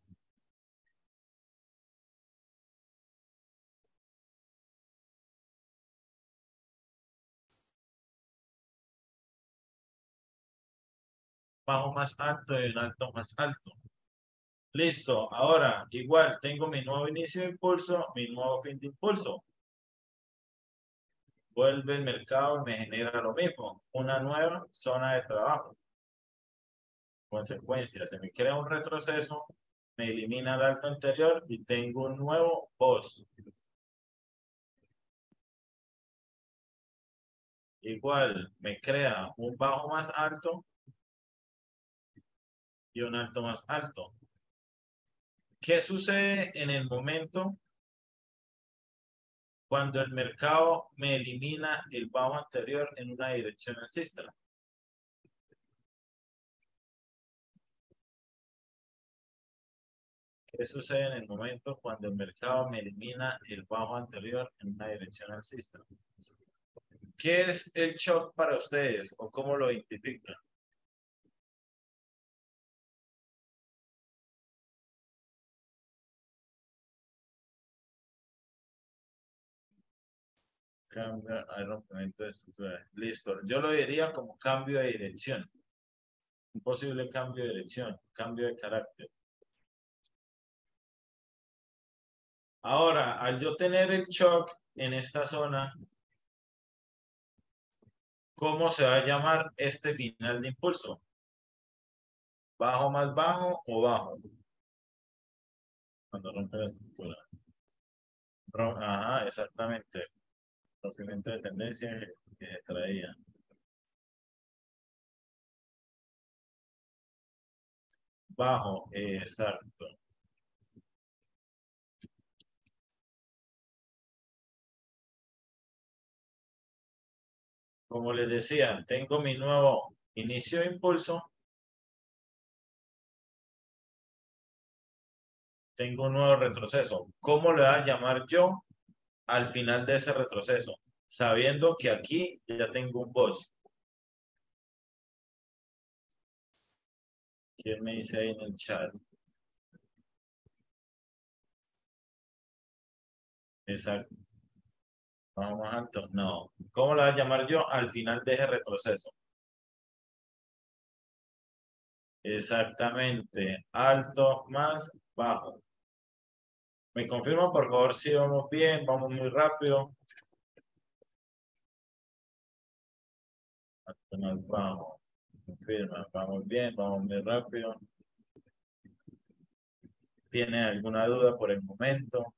Bajo más alto y un alto más alto. Listo. Ahora, igual, tengo mi nuevo inicio de impulso, mi nuevo fin de impulso. Vuelve el mercado y me genera lo mismo. Una nueva zona de trabajo. Consecuencia, se me crea un retroceso, me elimina el alto anterior y tengo un nuevo post. Igual, me crea un bajo más alto y un alto más alto. ¿Qué sucede en el momento cuando el mercado me elimina el bajo anterior en una dirección alcista? ¿Qué sucede en el momento cuando el mercado me elimina el bajo anterior en una dirección alcista? ¿Qué es el shock para ustedes o cómo lo identifican? Cambio, hay rompimiento de estructura. Listo. Yo lo diría como cambio de dirección. Un posible cambio de dirección, cambio de carácter. Ahora, al yo tener el shock en esta zona, ¿cómo se va a llamar este final de impulso? ¿Bajo más bajo o bajo? Cuando rompe la estructura. Ajá, exactamente. Rompimiento de tendencia que traía. Bajo, exacto. Como les decía, tengo mi nuevo inicio de impulso. Tengo un nuevo retroceso. ¿Cómo le voy a llamar yo al final de ese retroceso? Sabiendo que aquí ya tengo un boss. ¿Quién me dice ahí en el chat? Exacto. ¿Bajo más alto? No. ¿Cómo le voy a llamar yo al final de ese retroceso? Exactamente. Alto más bajo. ¿Me confirman, por favor, si vamos bien? ¿Vamos muy rápido? Alto más bajo. Confirma. ¿Vamos bien? ¿Vamos muy rápido? ¿Tiene alguna duda por el momento?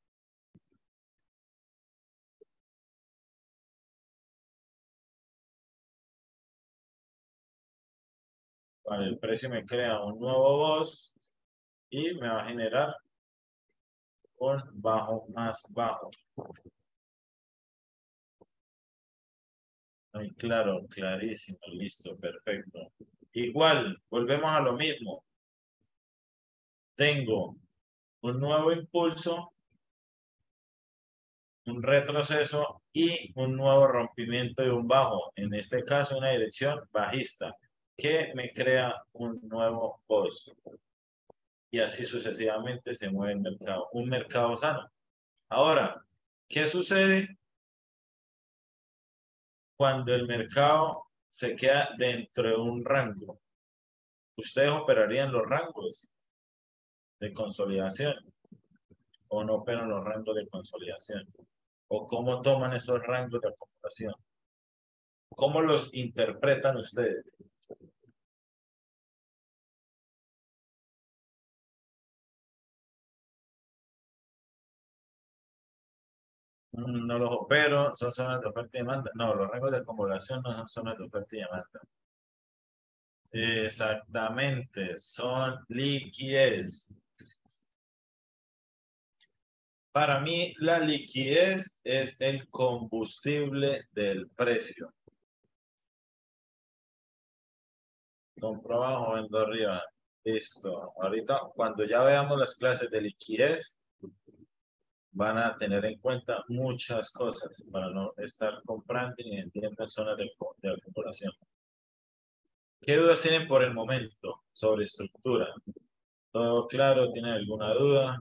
Vale, el precio me crea un nuevo boss y me va a generar un bajo más bajo. Muy claro, clarísimo, listo, perfecto. Igual, volvemos a lo mismo. Tengo un nuevo impulso, un retroceso y un nuevo rompimiento de un bajo. En este caso, una dirección bajista que me crea un nuevo boss. Y así sucesivamente se mueve el mercado. Un mercado sano. Ahora, ¿qué sucede cuando el mercado se queda dentro de un rango? ¿Ustedes operarían los rangos de consolidación o no operan los rangos de consolidación? o cómo toman esos rangos de acumulación. ¿Cómo los interpretan ustedes? No los opero, son zonas de oferta y demanda. No, los rangos de acumulación no son zonas de oferta y demanda. Exactamente, son liquidez. Para mí, la liquidez es el combustible del precio. Compro abajo, vendo arriba. Listo. Ahorita, cuando ya veamos las clases de liquidez, van a tener en cuenta muchas cosas para no estar comprando ni vendiendo en zonas de acumulación. ¿Qué dudas tienen por el momento sobre estructura? ¿Todo claro? ¿Tienen alguna duda?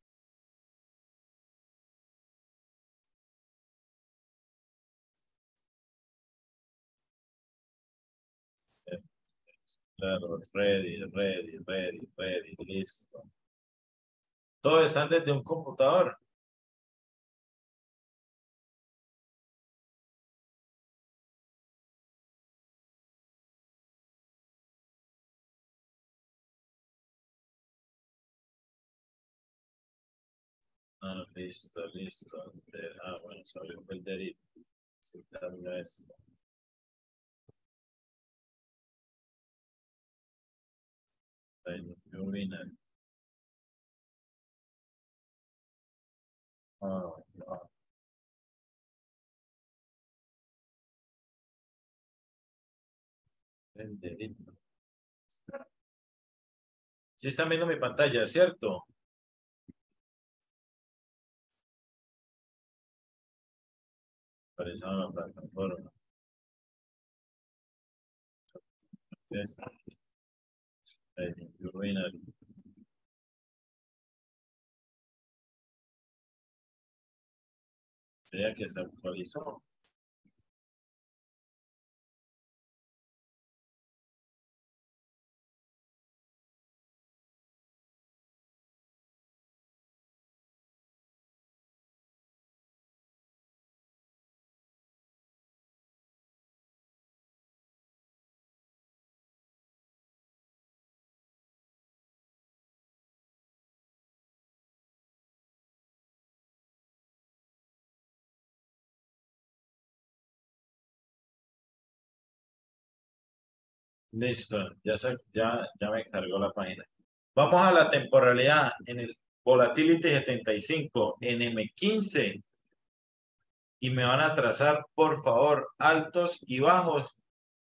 Claro, ready, listo. Todo está desde un computador. Ah, listo, listo. Bueno, salió un pelderito. Sí, carga esto. Ahí, ilumina. Ah, no. Pelderito. Sí están viendo mi pantalla, ¿cierto? Apareció en la plataforma. Esta. Ahí, ilumina. Vea que se actualizó. Listo, ya me cargó la página. Vamos a la temporalidad en el Volatility 75 en M15 y me van a trazar, por favor, altos y bajos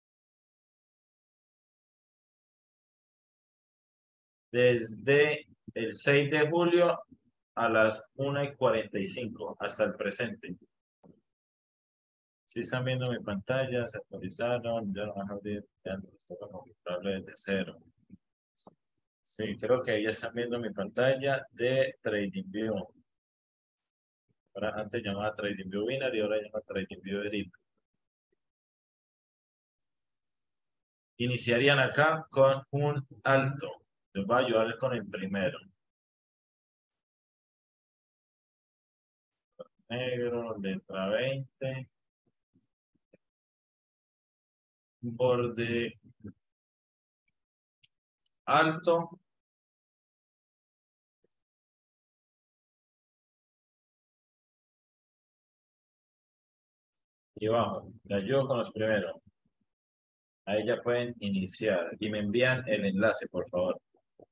desde el 6 de julio a las 1:45 hasta el presente. Si están viendo mi pantalla, se actualizaron, ya no van a abrir, ya no estoy configurable desde cero. Sí, creo que ya están viendo mi pantalla de TradingView. Ahora antes llamaba TradingView Binary y ahora llama TradingView Derivatives. Iniciarían acá con un alto. Les voy a ayudar con el primero. Negro, letra 20. Borde alto. Y bajo. Le ayudo con los primeros. Ahí ya pueden iniciar. Y me envían el enlace, por favor.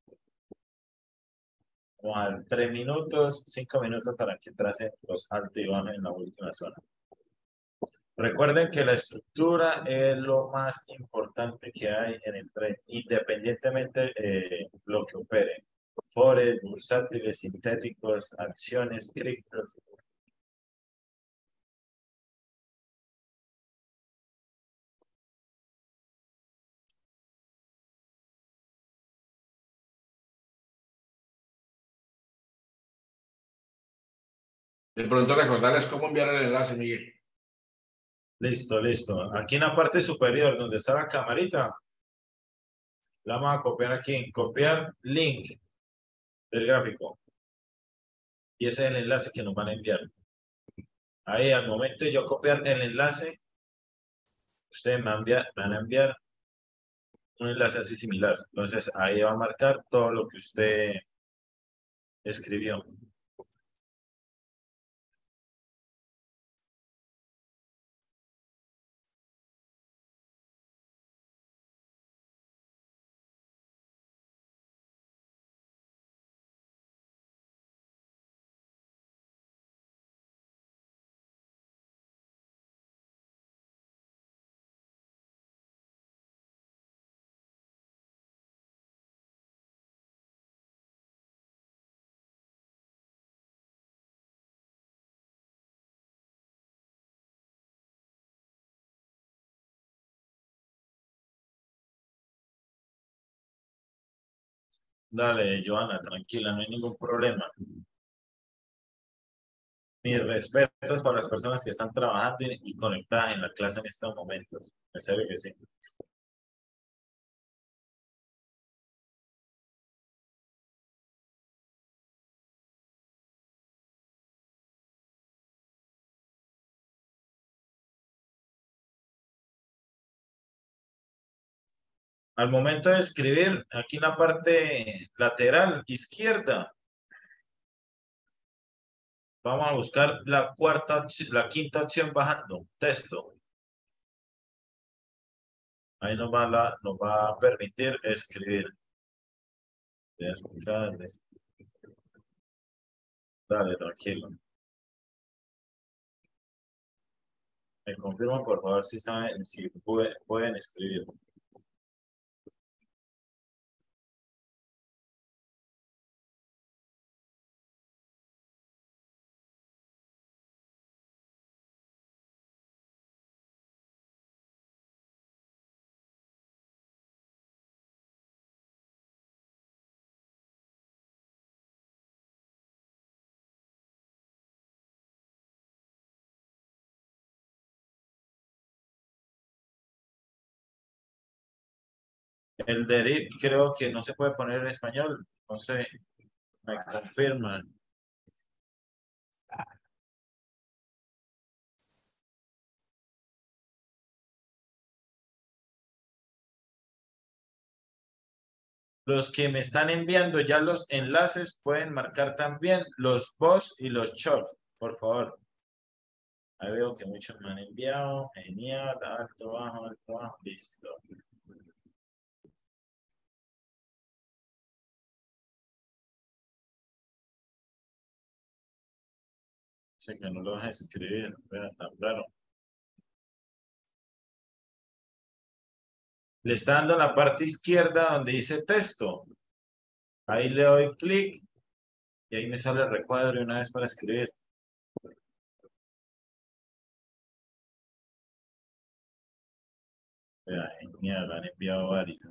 Vamos a dar 3 minutos, 5 minutos para que tracen los altos y bajos en la última zona. Recuerden que la estructura es lo más importante que hay en el trade, independientemente de lo que opere. Forex, bursátiles, sintéticos, acciones, criptos. De pronto recordarles cómo enviar el enlace, Miguel. Listo, listo. Aquí en la parte superior, donde está la camarita, la vamos a copiar aquí. Copiar link del gráfico. Y ese es el enlace que nos van a enviar. Ahí al momento de yo copiar el enlace, ustedes van a enviar un enlace así similar. Entonces ahí va a marcar todo lo que usted escribió. Dale, Joana, tranquila, no hay ningún problema. Mis respetos para las personas que están trabajando y conectadas en la clase en estos momentos. En serio que sí. Al momento de escribir, aquí en la parte lateral izquierda, vamos a buscar la quinta opción bajando, texto. Ahí nos va a permitir escribir. Voy a explicarles. Dale, tranquilo. Me confirman, por favor, si saben, si pueden escribir. El deriv creo que no se puede poner en español. No sé, me confirman. Los que me están enviando ya los enlaces pueden marcar también los boss y los short, por favor. Ahí veo que muchos me han enviado. Genial, alto, bajo, listo. Sé que no lo vas a escribir, pero tan claro. Le está dando la parte izquierda donde dice texto. Ahí le doy clic y ahí me sale el recuadro de una vez para escribir. Vea, genial, han enviado varios.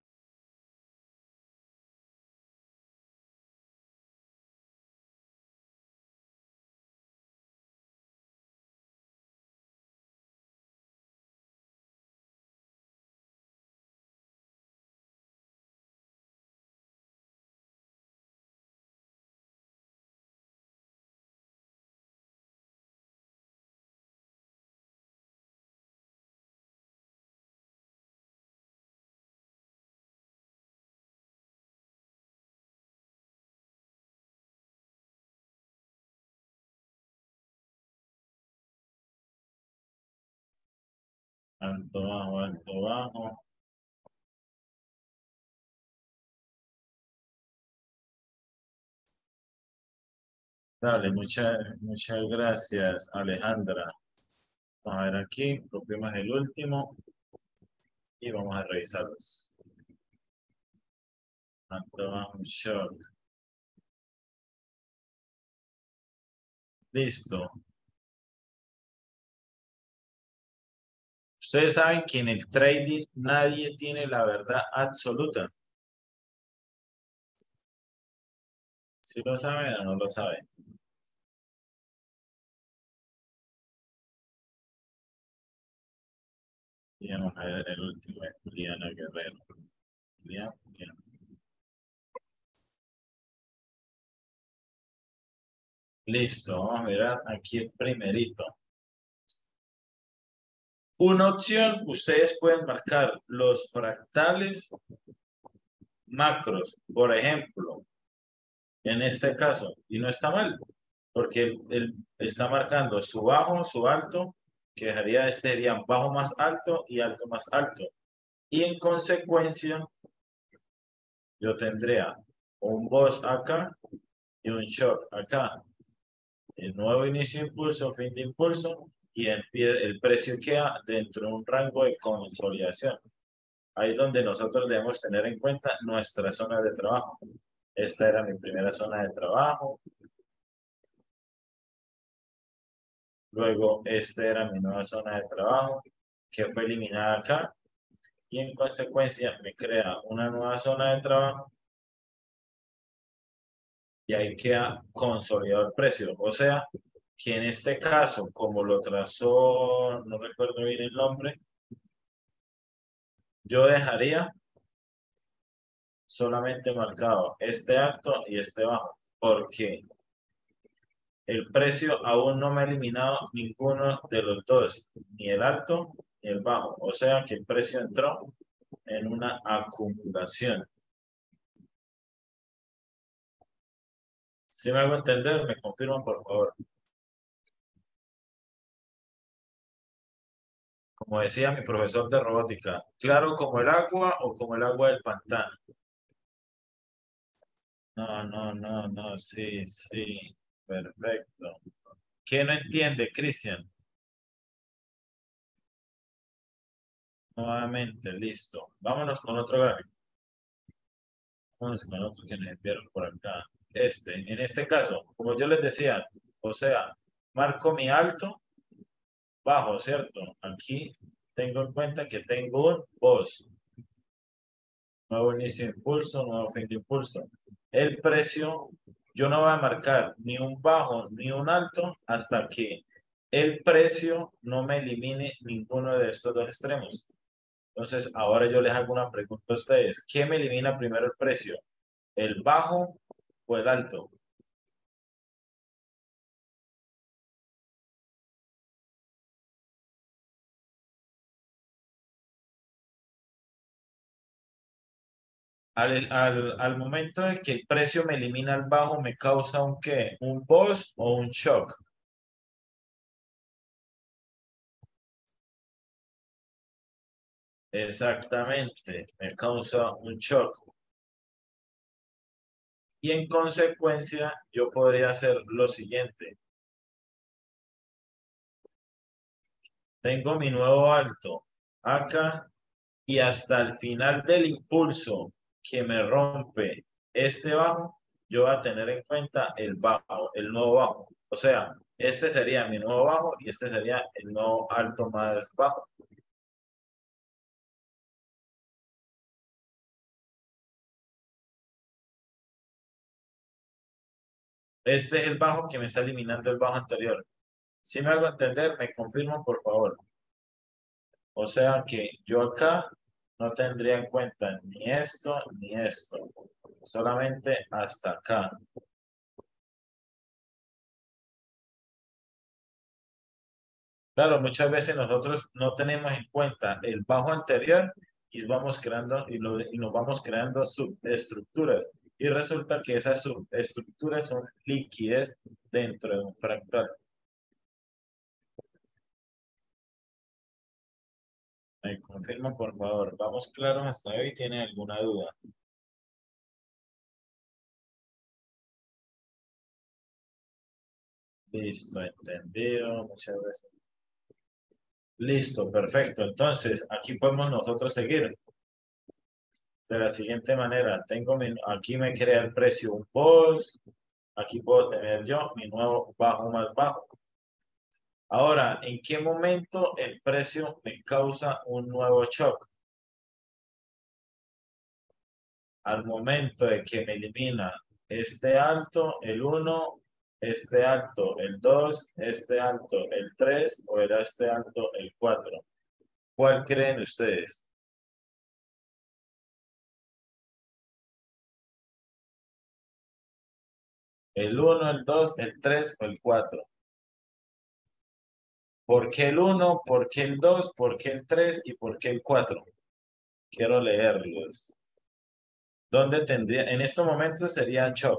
Alto, bajo, alto, bajo. Dale, muchas gracias, Alejandra. Vamos a ver aquí, copiamos el último y vamos a revisarlos. Alto, bajo, short. Listo. Ustedes saben que en el trading nadie tiene la verdad absoluta. ¿Sí lo saben o no lo saben? Y vamos a ver el último es Juliana Guerrero. Juliana. Listo, vamos a mirar aquí el primerito. Una opción, ustedes pueden marcar los fractales macros, por ejemplo, en este caso, y no está mal, porque él está marcando su bajo, su alto, que dejaría este sería bajo más alto y alto más alto. Y en consecuencia, yo tendría un boss acá y un shock acá. El nuevo inicio de impulso, fin de impulso, y el precio queda dentro de un rango de consolidación. Ahí es donde nosotros debemos tener en cuenta nuestra zona de trabajo. Esta era mi primera zona de trabajo. Luego, esta era mi nueva zona de trabajo, que fue eliminada acá. Y en consecuencia, me crea una nueva zona de trabajo. Y ahí queda consolidado el precio. O sea, que en este caso, como lo trazó, no recuerdo bien el nombre, yo dejaría solamente marcado este alto y este bajo, porque el precio aún no me ha eliminado ninguno de los dos, ni el alto ni el bajo. O sea que el precio entró en una acumulación. Si me hago entender, me confirman por favor. Como decía mi profesor de robótica, claro como el agua o como el agua del pantano. No, no, no, no, sí, sí, perfecto. ¿Qué no entiende, Cristian? Nuevamente, listo. Vámonos con otro gráfico. Vámonos con otro que nos enviaron por acá. En este caso, como yo les decía, o sea, marco mi alto, bajo, ¿cierto? Aquí tengo en cuenta que tengo un boss. Nuevo inicio de impulso, nuevo fin de impulso. El precio, yo no voy a marcar ni un bajo ni un alto hasta que el precio no me elimine ninguno de estos dos extremos. Entonces, ahora yo les hago una pregunta a ustedes. ¿Qué me elimina primero el precio? ¿El bajo o el alto? Al momento de que el precio me elimina el bajo, ¿me causa un qué? ¿Un boss o un shock? Exactamente, me causa un shock. Y en consecuencia, yo podría hacer lo siguiente. Tengo mi nuevo alto acá y hasta el final del impulso que me rompe este bajo, yo voy a tener en cuenta el bajo, el nuevo bajo. O sea, este sería mi nuevo bajo y este sería el nuevo alto más bajo. Este es el bajo que me está eliminando el bajo anterior. Si me hago entender, me confirman, por favor. O sea que yo acá no tendría en cuenta ni esto ni esto. Solamente hasta acá. Claro, muchas veces nosotros no tenemos en cuenta el bajo anterior y vamos creando y nos vamos creando subestructuras. Y resulta que esas subestructuras son líquidas dentro de un fractal. Me confirma, por favor. ¿Vamos claros hasta hoy? ¿Tiene alguna duda? Listo, entendido. Muchas gracias. Listo, perfecto. Entonces, aquí podemos nosotros seguir de la siguiente manera. Aquí me crea el precio un post. Aquí puedo tener yo mi nuevo bajo más bajo. Ahora, ¿en qué momento el precio me causa un nuevo shock? Al momento de que me elimina este alto, el 1, este alto, el 2, este alto, el 3 o era este alto, el 4. ¿Cuál creen ustedes? El 1, el 2, el 3 o el 4. ¿Por qué el 1? ¿Por qué el 2? ¿Por qué el 3? ¿Y por qué el 4? Quiero leerlos. ¿Dónde tendría? En estos momentos sería shock.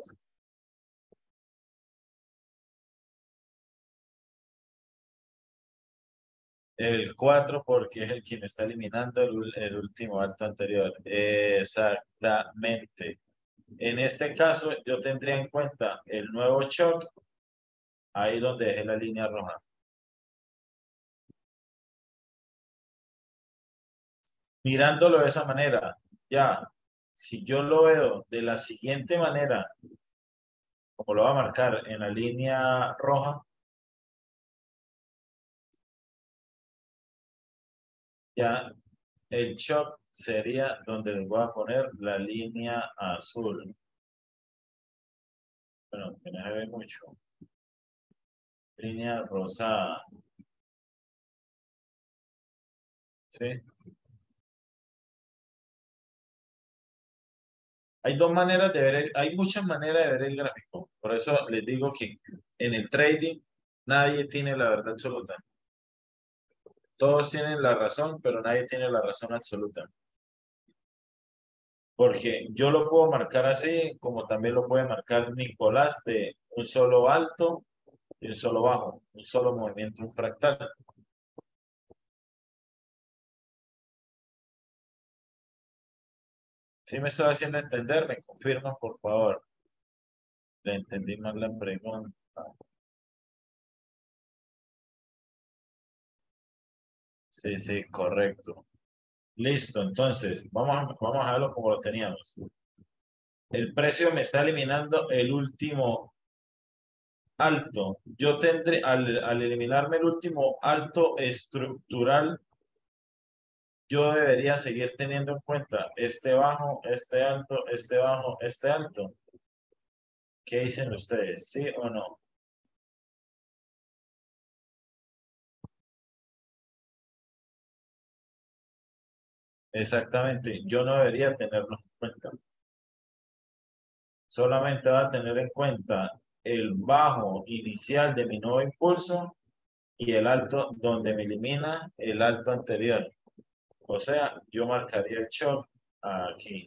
El 4 porque es el que me está eliminando el último alto anterior. Exactamente. En este caso, yo tendría en cuenta el nuevo shock, ahí donde dejé la línea roja. Mirándolo de esa manera, ya, si yo lo veo de la siguiente manera, como lo va a marcar en la línea roja, ya el shock sería donde les voy a poner la línea azul. Bueno, que no se ve mucho. Línea rosada. ¿Sí? Hay dos maneras de ver, hay muchas maneras de ver el gráfico. Por eso les digo que en el trading nadie tiene la verdad absoluta. Todos tienen la razón, pero nadie tiene la razón absoluta. Porque yo lo puedo marcar así, como también lo puede marcar Nicolás de un solo alto y un solo bajo, un solo movimiento, un fractal. Si me estoy haciendo entender, me confirman, por favor. Le entendí mal la pregunta. Sí, sí, correcto. Listo, entonces, vamos a verlo como lo teníamos. El precio me está eliminando el último alto. Yo tendré, al eliminarme el último alto estructural, yo debería seguir teniendo en cuenta este bajo, este alto, este bajo, este alto. ¿Qué dicen ustedes? ¿Sí o no? Exactamente. Yo no debería tenerlo en cuenta. Solamente va a tener en cuenta el bajo inicial de mi nuevo impulso y el alto donde me elimina el alto anterior. O sea, yo marcaría el shock aquí.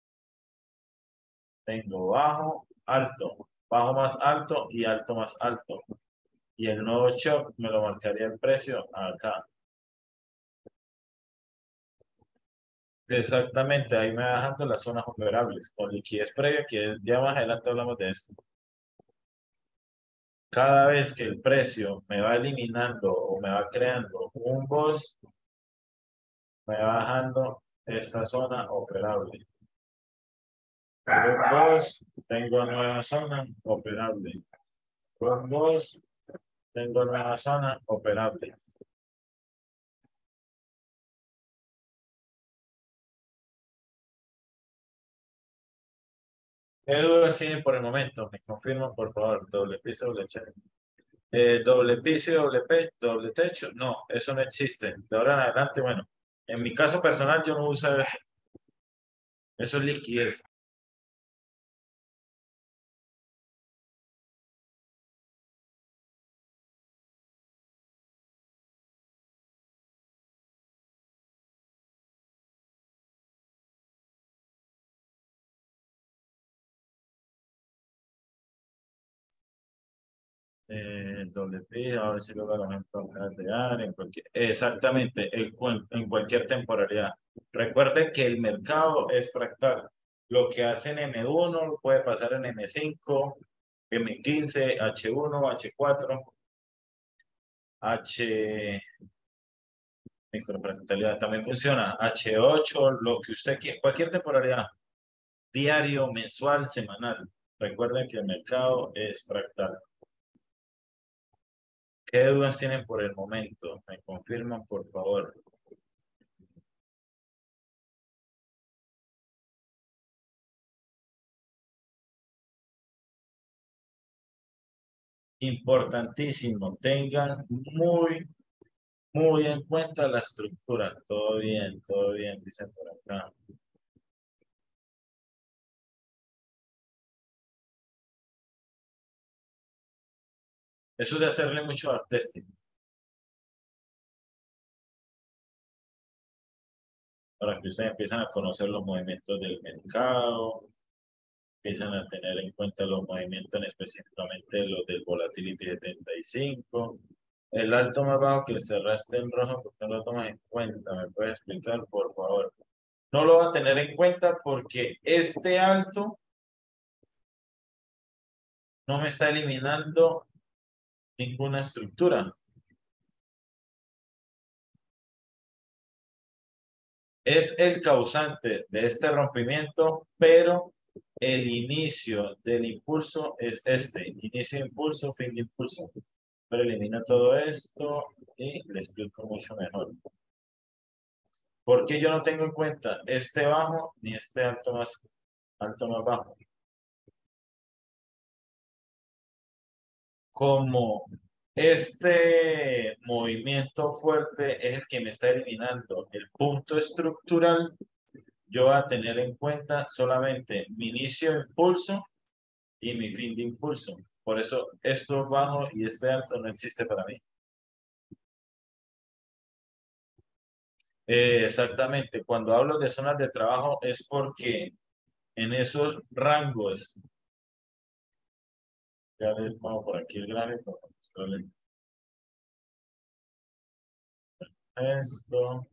Tengo bajo más alto y alto más alto. Y el nuevo shock me lo marcaría el precio acá. Exactamente, ahí me va dejando las zonas operables con liquidez previa, que ya más adelante hablamos de eso. Cada vez que el precio me va eliminando o me va creando un boss, me va bajando esta zona operable. Con boss, tengo nueva zona operable. Con boss, tengo nueva zona operable. ¿Qué dudas tienen por el momento? Me confirman, por favor. Doble piso, doble check. Doble piso y doble techo. No, eso no existe. De ahora en adelante, bueno, en mi caso personal yo no uso eso. Eso es liquidez. Doble piso, a ver si luego lo ejemplo de área, exactamente, en cualquier temporalidad. Recuerde que el mercado es fractal. Lo que hace en M1 puede pasar en M5, M15, H1, H4, H microfractalidad también funciona. H8, lo que usted quiera, cualquier temporalidad, diario, mensual, semanal. Recuerden que el mercado es fractal. ¿Qué dudas tienen por el momento? Me confirman, por favor. Importantísimo, tengan muy en cuenta la estructura. Todo bien, dicen por acá. Eso de hacerle mucho backtesting. Para que ustedes empiezan a conocer los movimientos del mercado, empiezan a tener en cuenta los movimientos, específicamente los del Volatility 75. El alto más bajo que cerraste en rojo, ¿por qué no lo tomas en cuenta? ¿Me puedes explicar, por favor? No lo va a tener en cuenta porque este alto no me está eliminando ninguna estructura. Es el causante de este rompimiento, pero el inicio del impulso es este. Inicio de impulso, fin de impulso. Pero elimina todo esto y le explico mucho mejor. ¿Por qué yo no tengo en cuenta este bajo ni este alto más bajo? Como este movimiento fuerte es el que me está eliminando el punto estructural, yo voy a tener en cuenta solamente mi inicio de impulso y mi fin de impulso. Por eso esto bajo y este alto no existe para mí. Exactamente. Cuando hablo de zonas de trabajo es porque en esos rangos, ya les pongo por aquí el gráfico para mostrarles esto.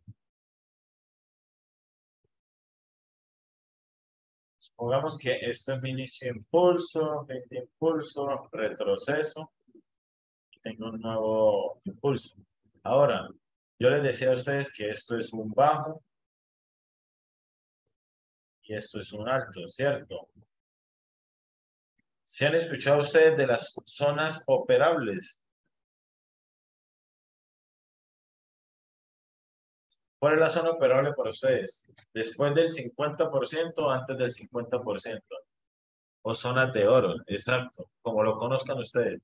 Supongamos que esto es mi inicio de impulso, fin de impulso, retroceso. Y tengo un nuevo impulso. Ahora, yo les decía a ustedes que esto es un bajo y esto es un alto, ¿cierto? ¿Se han escuchado ustedes de las zonas operables? ¿Cuál es la zona operable para ustedes? ¿Después del 50% o antes del 50%? O zonas de oro, exacto, como lo conozcan ustedes.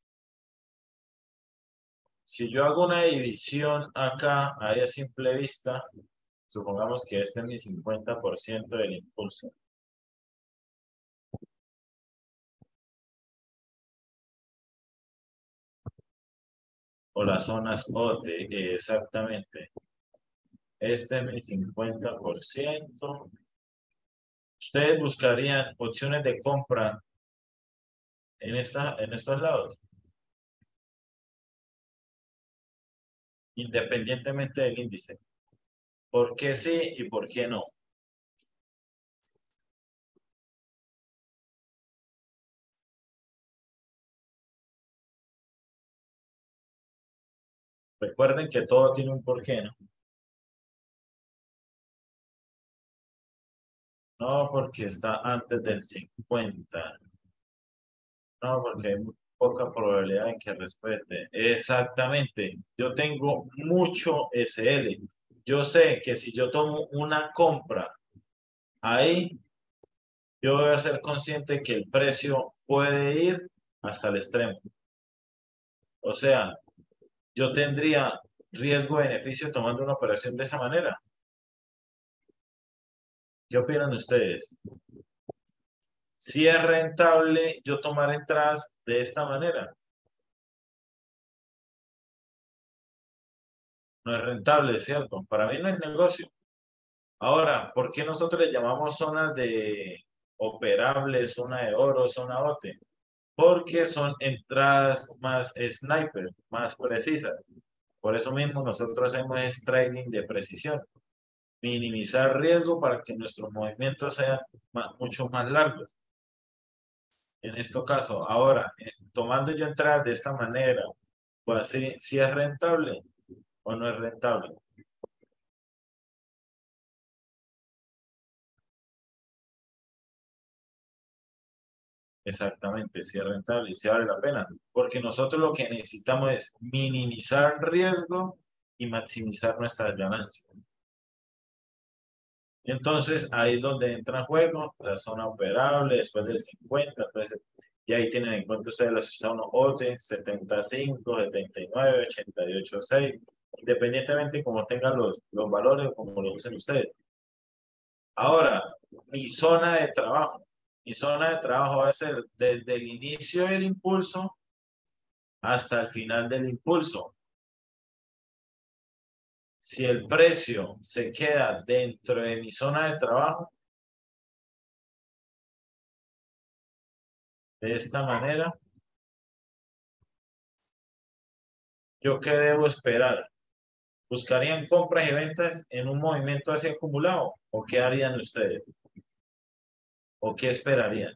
Si yo hago una división acá, ahí a simple vista, supongamos que este es mi 50% del impulso. O las zonas OTE, exactamente. Este es mi 50%. Ustedes buscarían opciones de compra en estos lados, independientemente del índice. ¿Por qué sí y por qué no? Recuerden que todo tiene un porqué, ¿no? No porque está antes del 50. No, porque hay muy poca probabilidad de que respete. Exactamente. Yo tengo mucho SL. Yo sé que si yo tomo una compra ahí, yo voy a ser consciente que el precio puede ir hasta el extremo. O sea, yo tendría riesgo-beneficio tomando una operación de esa manera. ¿Qué opinan ustedes? Si es rentable yo tomar entradas de esta manera. No es rentable, ¿cierto? Para mí no es negocio. Ahora, ¿por qué nosotros le llamamos zonas de operables, zona de oro, zona OTE? Porque son entradas más sniper, más precisas. Por eso mismo nosotros hacemos es trading de precisión. Minimizar riesgo para que nuestros movimientos sean mucho más largos. En este caso, ahora, tomando yo entradas de esta manera, pues si es rentable o no es rentable. Exactamente, si es rentable y si vale la pena. Porque nosotros lo que necesitamos es minimizar riesgo y maximizar nuestras ganancias. Entonces, ahí es donde entra en juego la zona operable después del 50. Entonces, y ahí tienen en cuenta ustedes los zonas OTE, 75, 79, 88, 6. Independientemente como tengan los valores o como lo usen ustedes. Ahora, mi zona de trabajo. Mi zona de trabajo va a ser desde el inicio del impulso hasta el final del impulso. Si el precio se queda dentro de mi zona de trabajo, de esta manera, ¿yo qué debo esperar? ¿Buscarían compras y ventas en un movimiento así acumulado? ¿O qué harían ustedes? ¿O qué esperarían?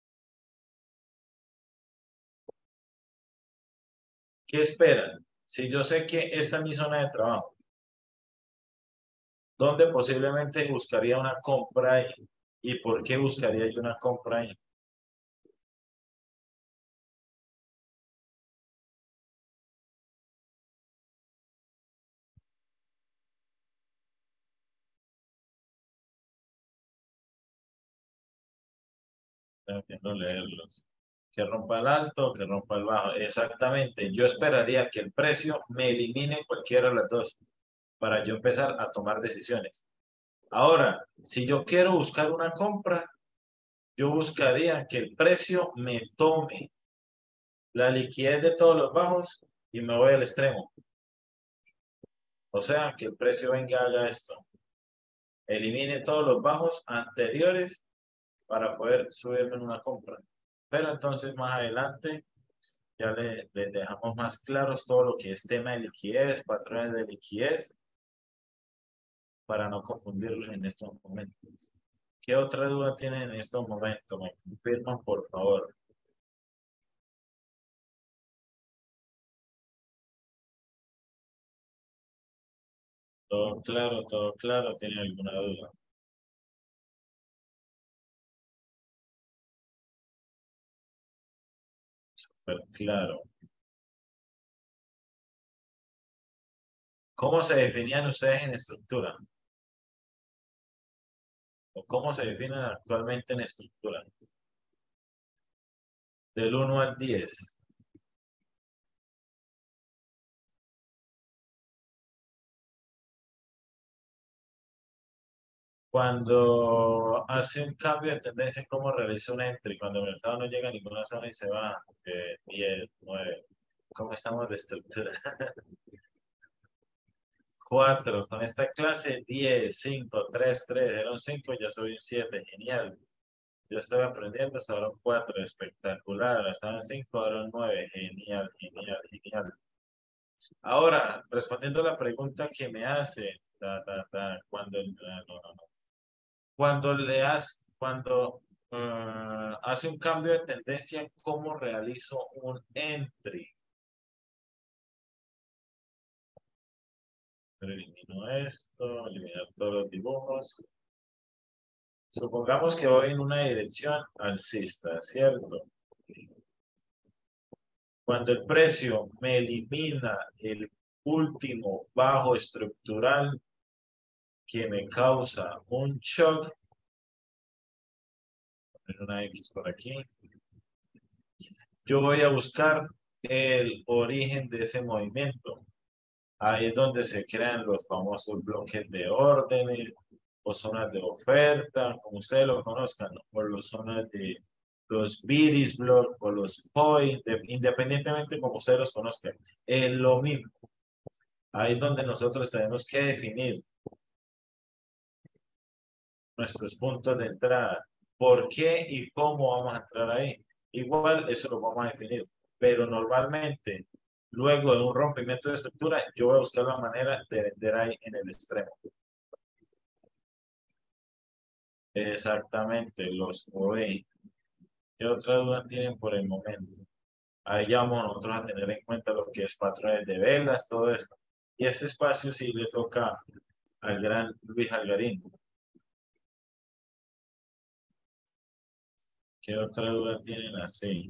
¿Qué esperan? Si yo sé que esta es mi zona de trabajo, ¿dónde posiblemente buscaría una compra ahí? ¿Y por qué buscaría yo una compra ahí? Tengo que no leerlos. Que rompa el alto, que rompa el bajo. Exactamente. Yo esperaría que el precio me elimine cualquiera de las dos para yo empezar a tomar decisiones. Ahora, si yo quiero buscar una compra, yo buscaría que el precio me tome la liquidez de todos los bajos y me voy al extremo. O sea, que el precio venga, haga esto. Elimine todos los bajos anteriores para poder subirme en una compra. Pero entonces más adelante ya le dejamos más claros todo lo que es tema de liquidez, patrones de liquidez, para no confundirlos en estos momentos. ¿Qué otra duda tienen en estos momentos? ¿Me confirman, por favor? Todo claro, ¿tienen alguna duda? Súper claro. ¿Cómo se definían ustedes en estructura? ¿O cómo se definen actualmente en estructura? Del 1 al 10. Cuando hace un cambio de tendencia, ¿cómo realiza un entry? Cuando el mercado no llega a ninguna zona y se va, 10, 9. ¿Cómo estamos de estructura? 4. Con esta clase, 10, 5, 3, 3. Era un 5, ya soy un 7. Genial. Yo estoy aprendiendo hasta ahora un 4. Espectacular. Estaba en 5, ahora un 9. Genial, genial, genial. Ahora, respondiendo a la pregunta que me hace, cuando, no, no, no. Cuando hace un cambio de tendencia, ¿cómo realizo un entry? Elimino esto, eliminar todos los dibujos. Supongamos que voy en una dirección alcista, ¿cierto? Cuando el precio me elimina el último bajo estructural que me causa un shock, poner una X por aquí, yo voy a buscar el origen de ese movimiento. Ahí es donde se crean los famosos bloques de órdenes o zonas de oferta, como ustedes lo conozcan, ¿no? O las zonas de los Bidis Block o los POI, independientemente como ustedes los conozcan, es lo mismo. Ahí es donde nosotros tenemos que definir nuestros puntos de entrada. ¿Por qué y cómo vamos a entrar ahí? Igual eso lo vamos a definir, pero normalmente, luego de un rompimiento de estructura, yo voy a buscar la manera de vender ahí en el extremo. Exactamente, los OE. ¿Qué otra duda tienen por el momento? Ahí ya vamos nosotros a tener en cuenta lo que es patrones de velas, todo esto. Y este espacio sí le toca al gran Luis Algarín. ¿Qué otra duda tienen así?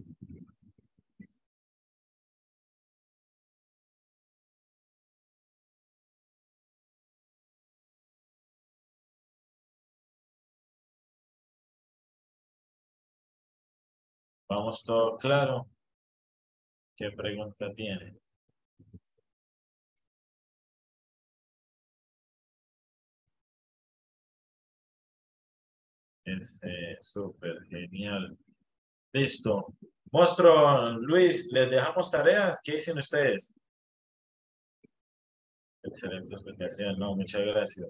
¿Vamos todo claro? ¿Qué pregunta tienen? Es súper genial. Listo. Monstruo, Luis, ¿les dejamos tareas? ¿Qué dicen ustedes? Excelente explicación, no, muchas gracias.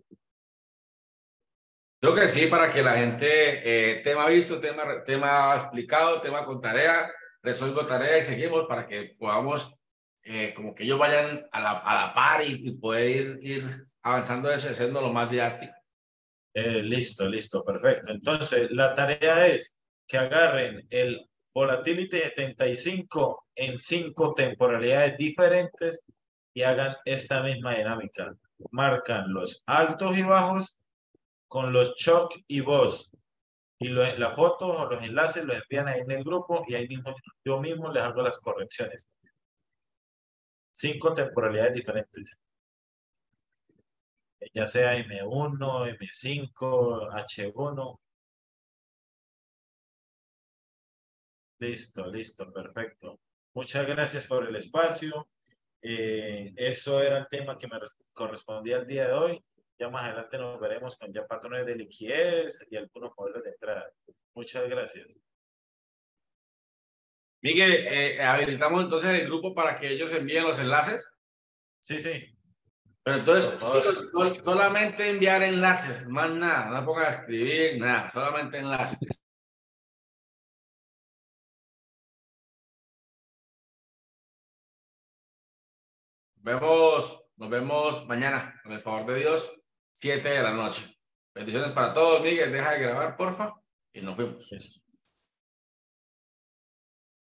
Creo que sí, para que la gente, tema visto, tema explicado, tema con tarea, resuelvo tarea y seguimos para que podamos, como que ellos vayan a la par y poder ir avanzando eso, haciendo lo más didáctico. Listo, listo, perfecto. Entonces, la tarea es que agarren el Volatility 75 en 5 temporalidades diferentes y hagan esta misma dinámica. Marcan los altos y bajos con los shock y boss. Y las fotos o los enlaces los envían ahí en el grupo y ahí mismo yo mismo les hago las correcciones. 5 temporalidades diferentes. Ya sea M1, M5, H1. Listo, listo, perfecto. Muchas gracias por el espacio. Eso era el tema que me correspondía el día de hoy. Ya más adelante nos veremos con ya patrones de liquidez y algunos modelos de entrada. Muchas gracias. Miguel, habilitamos entonces el grupo para que ellos envíen los enlaces. Sí, sí. Pero entonces, Por favor. chicos, solamente enviar enlaces, más nada, no me pongan a escribir, nada, solamente enlaces. Nos vemos mañana, con el favor de Dios, 7 de la noche. Bendiciones para todos, Miguel, deja de grabar, porfa, y nos fuimos. Listo.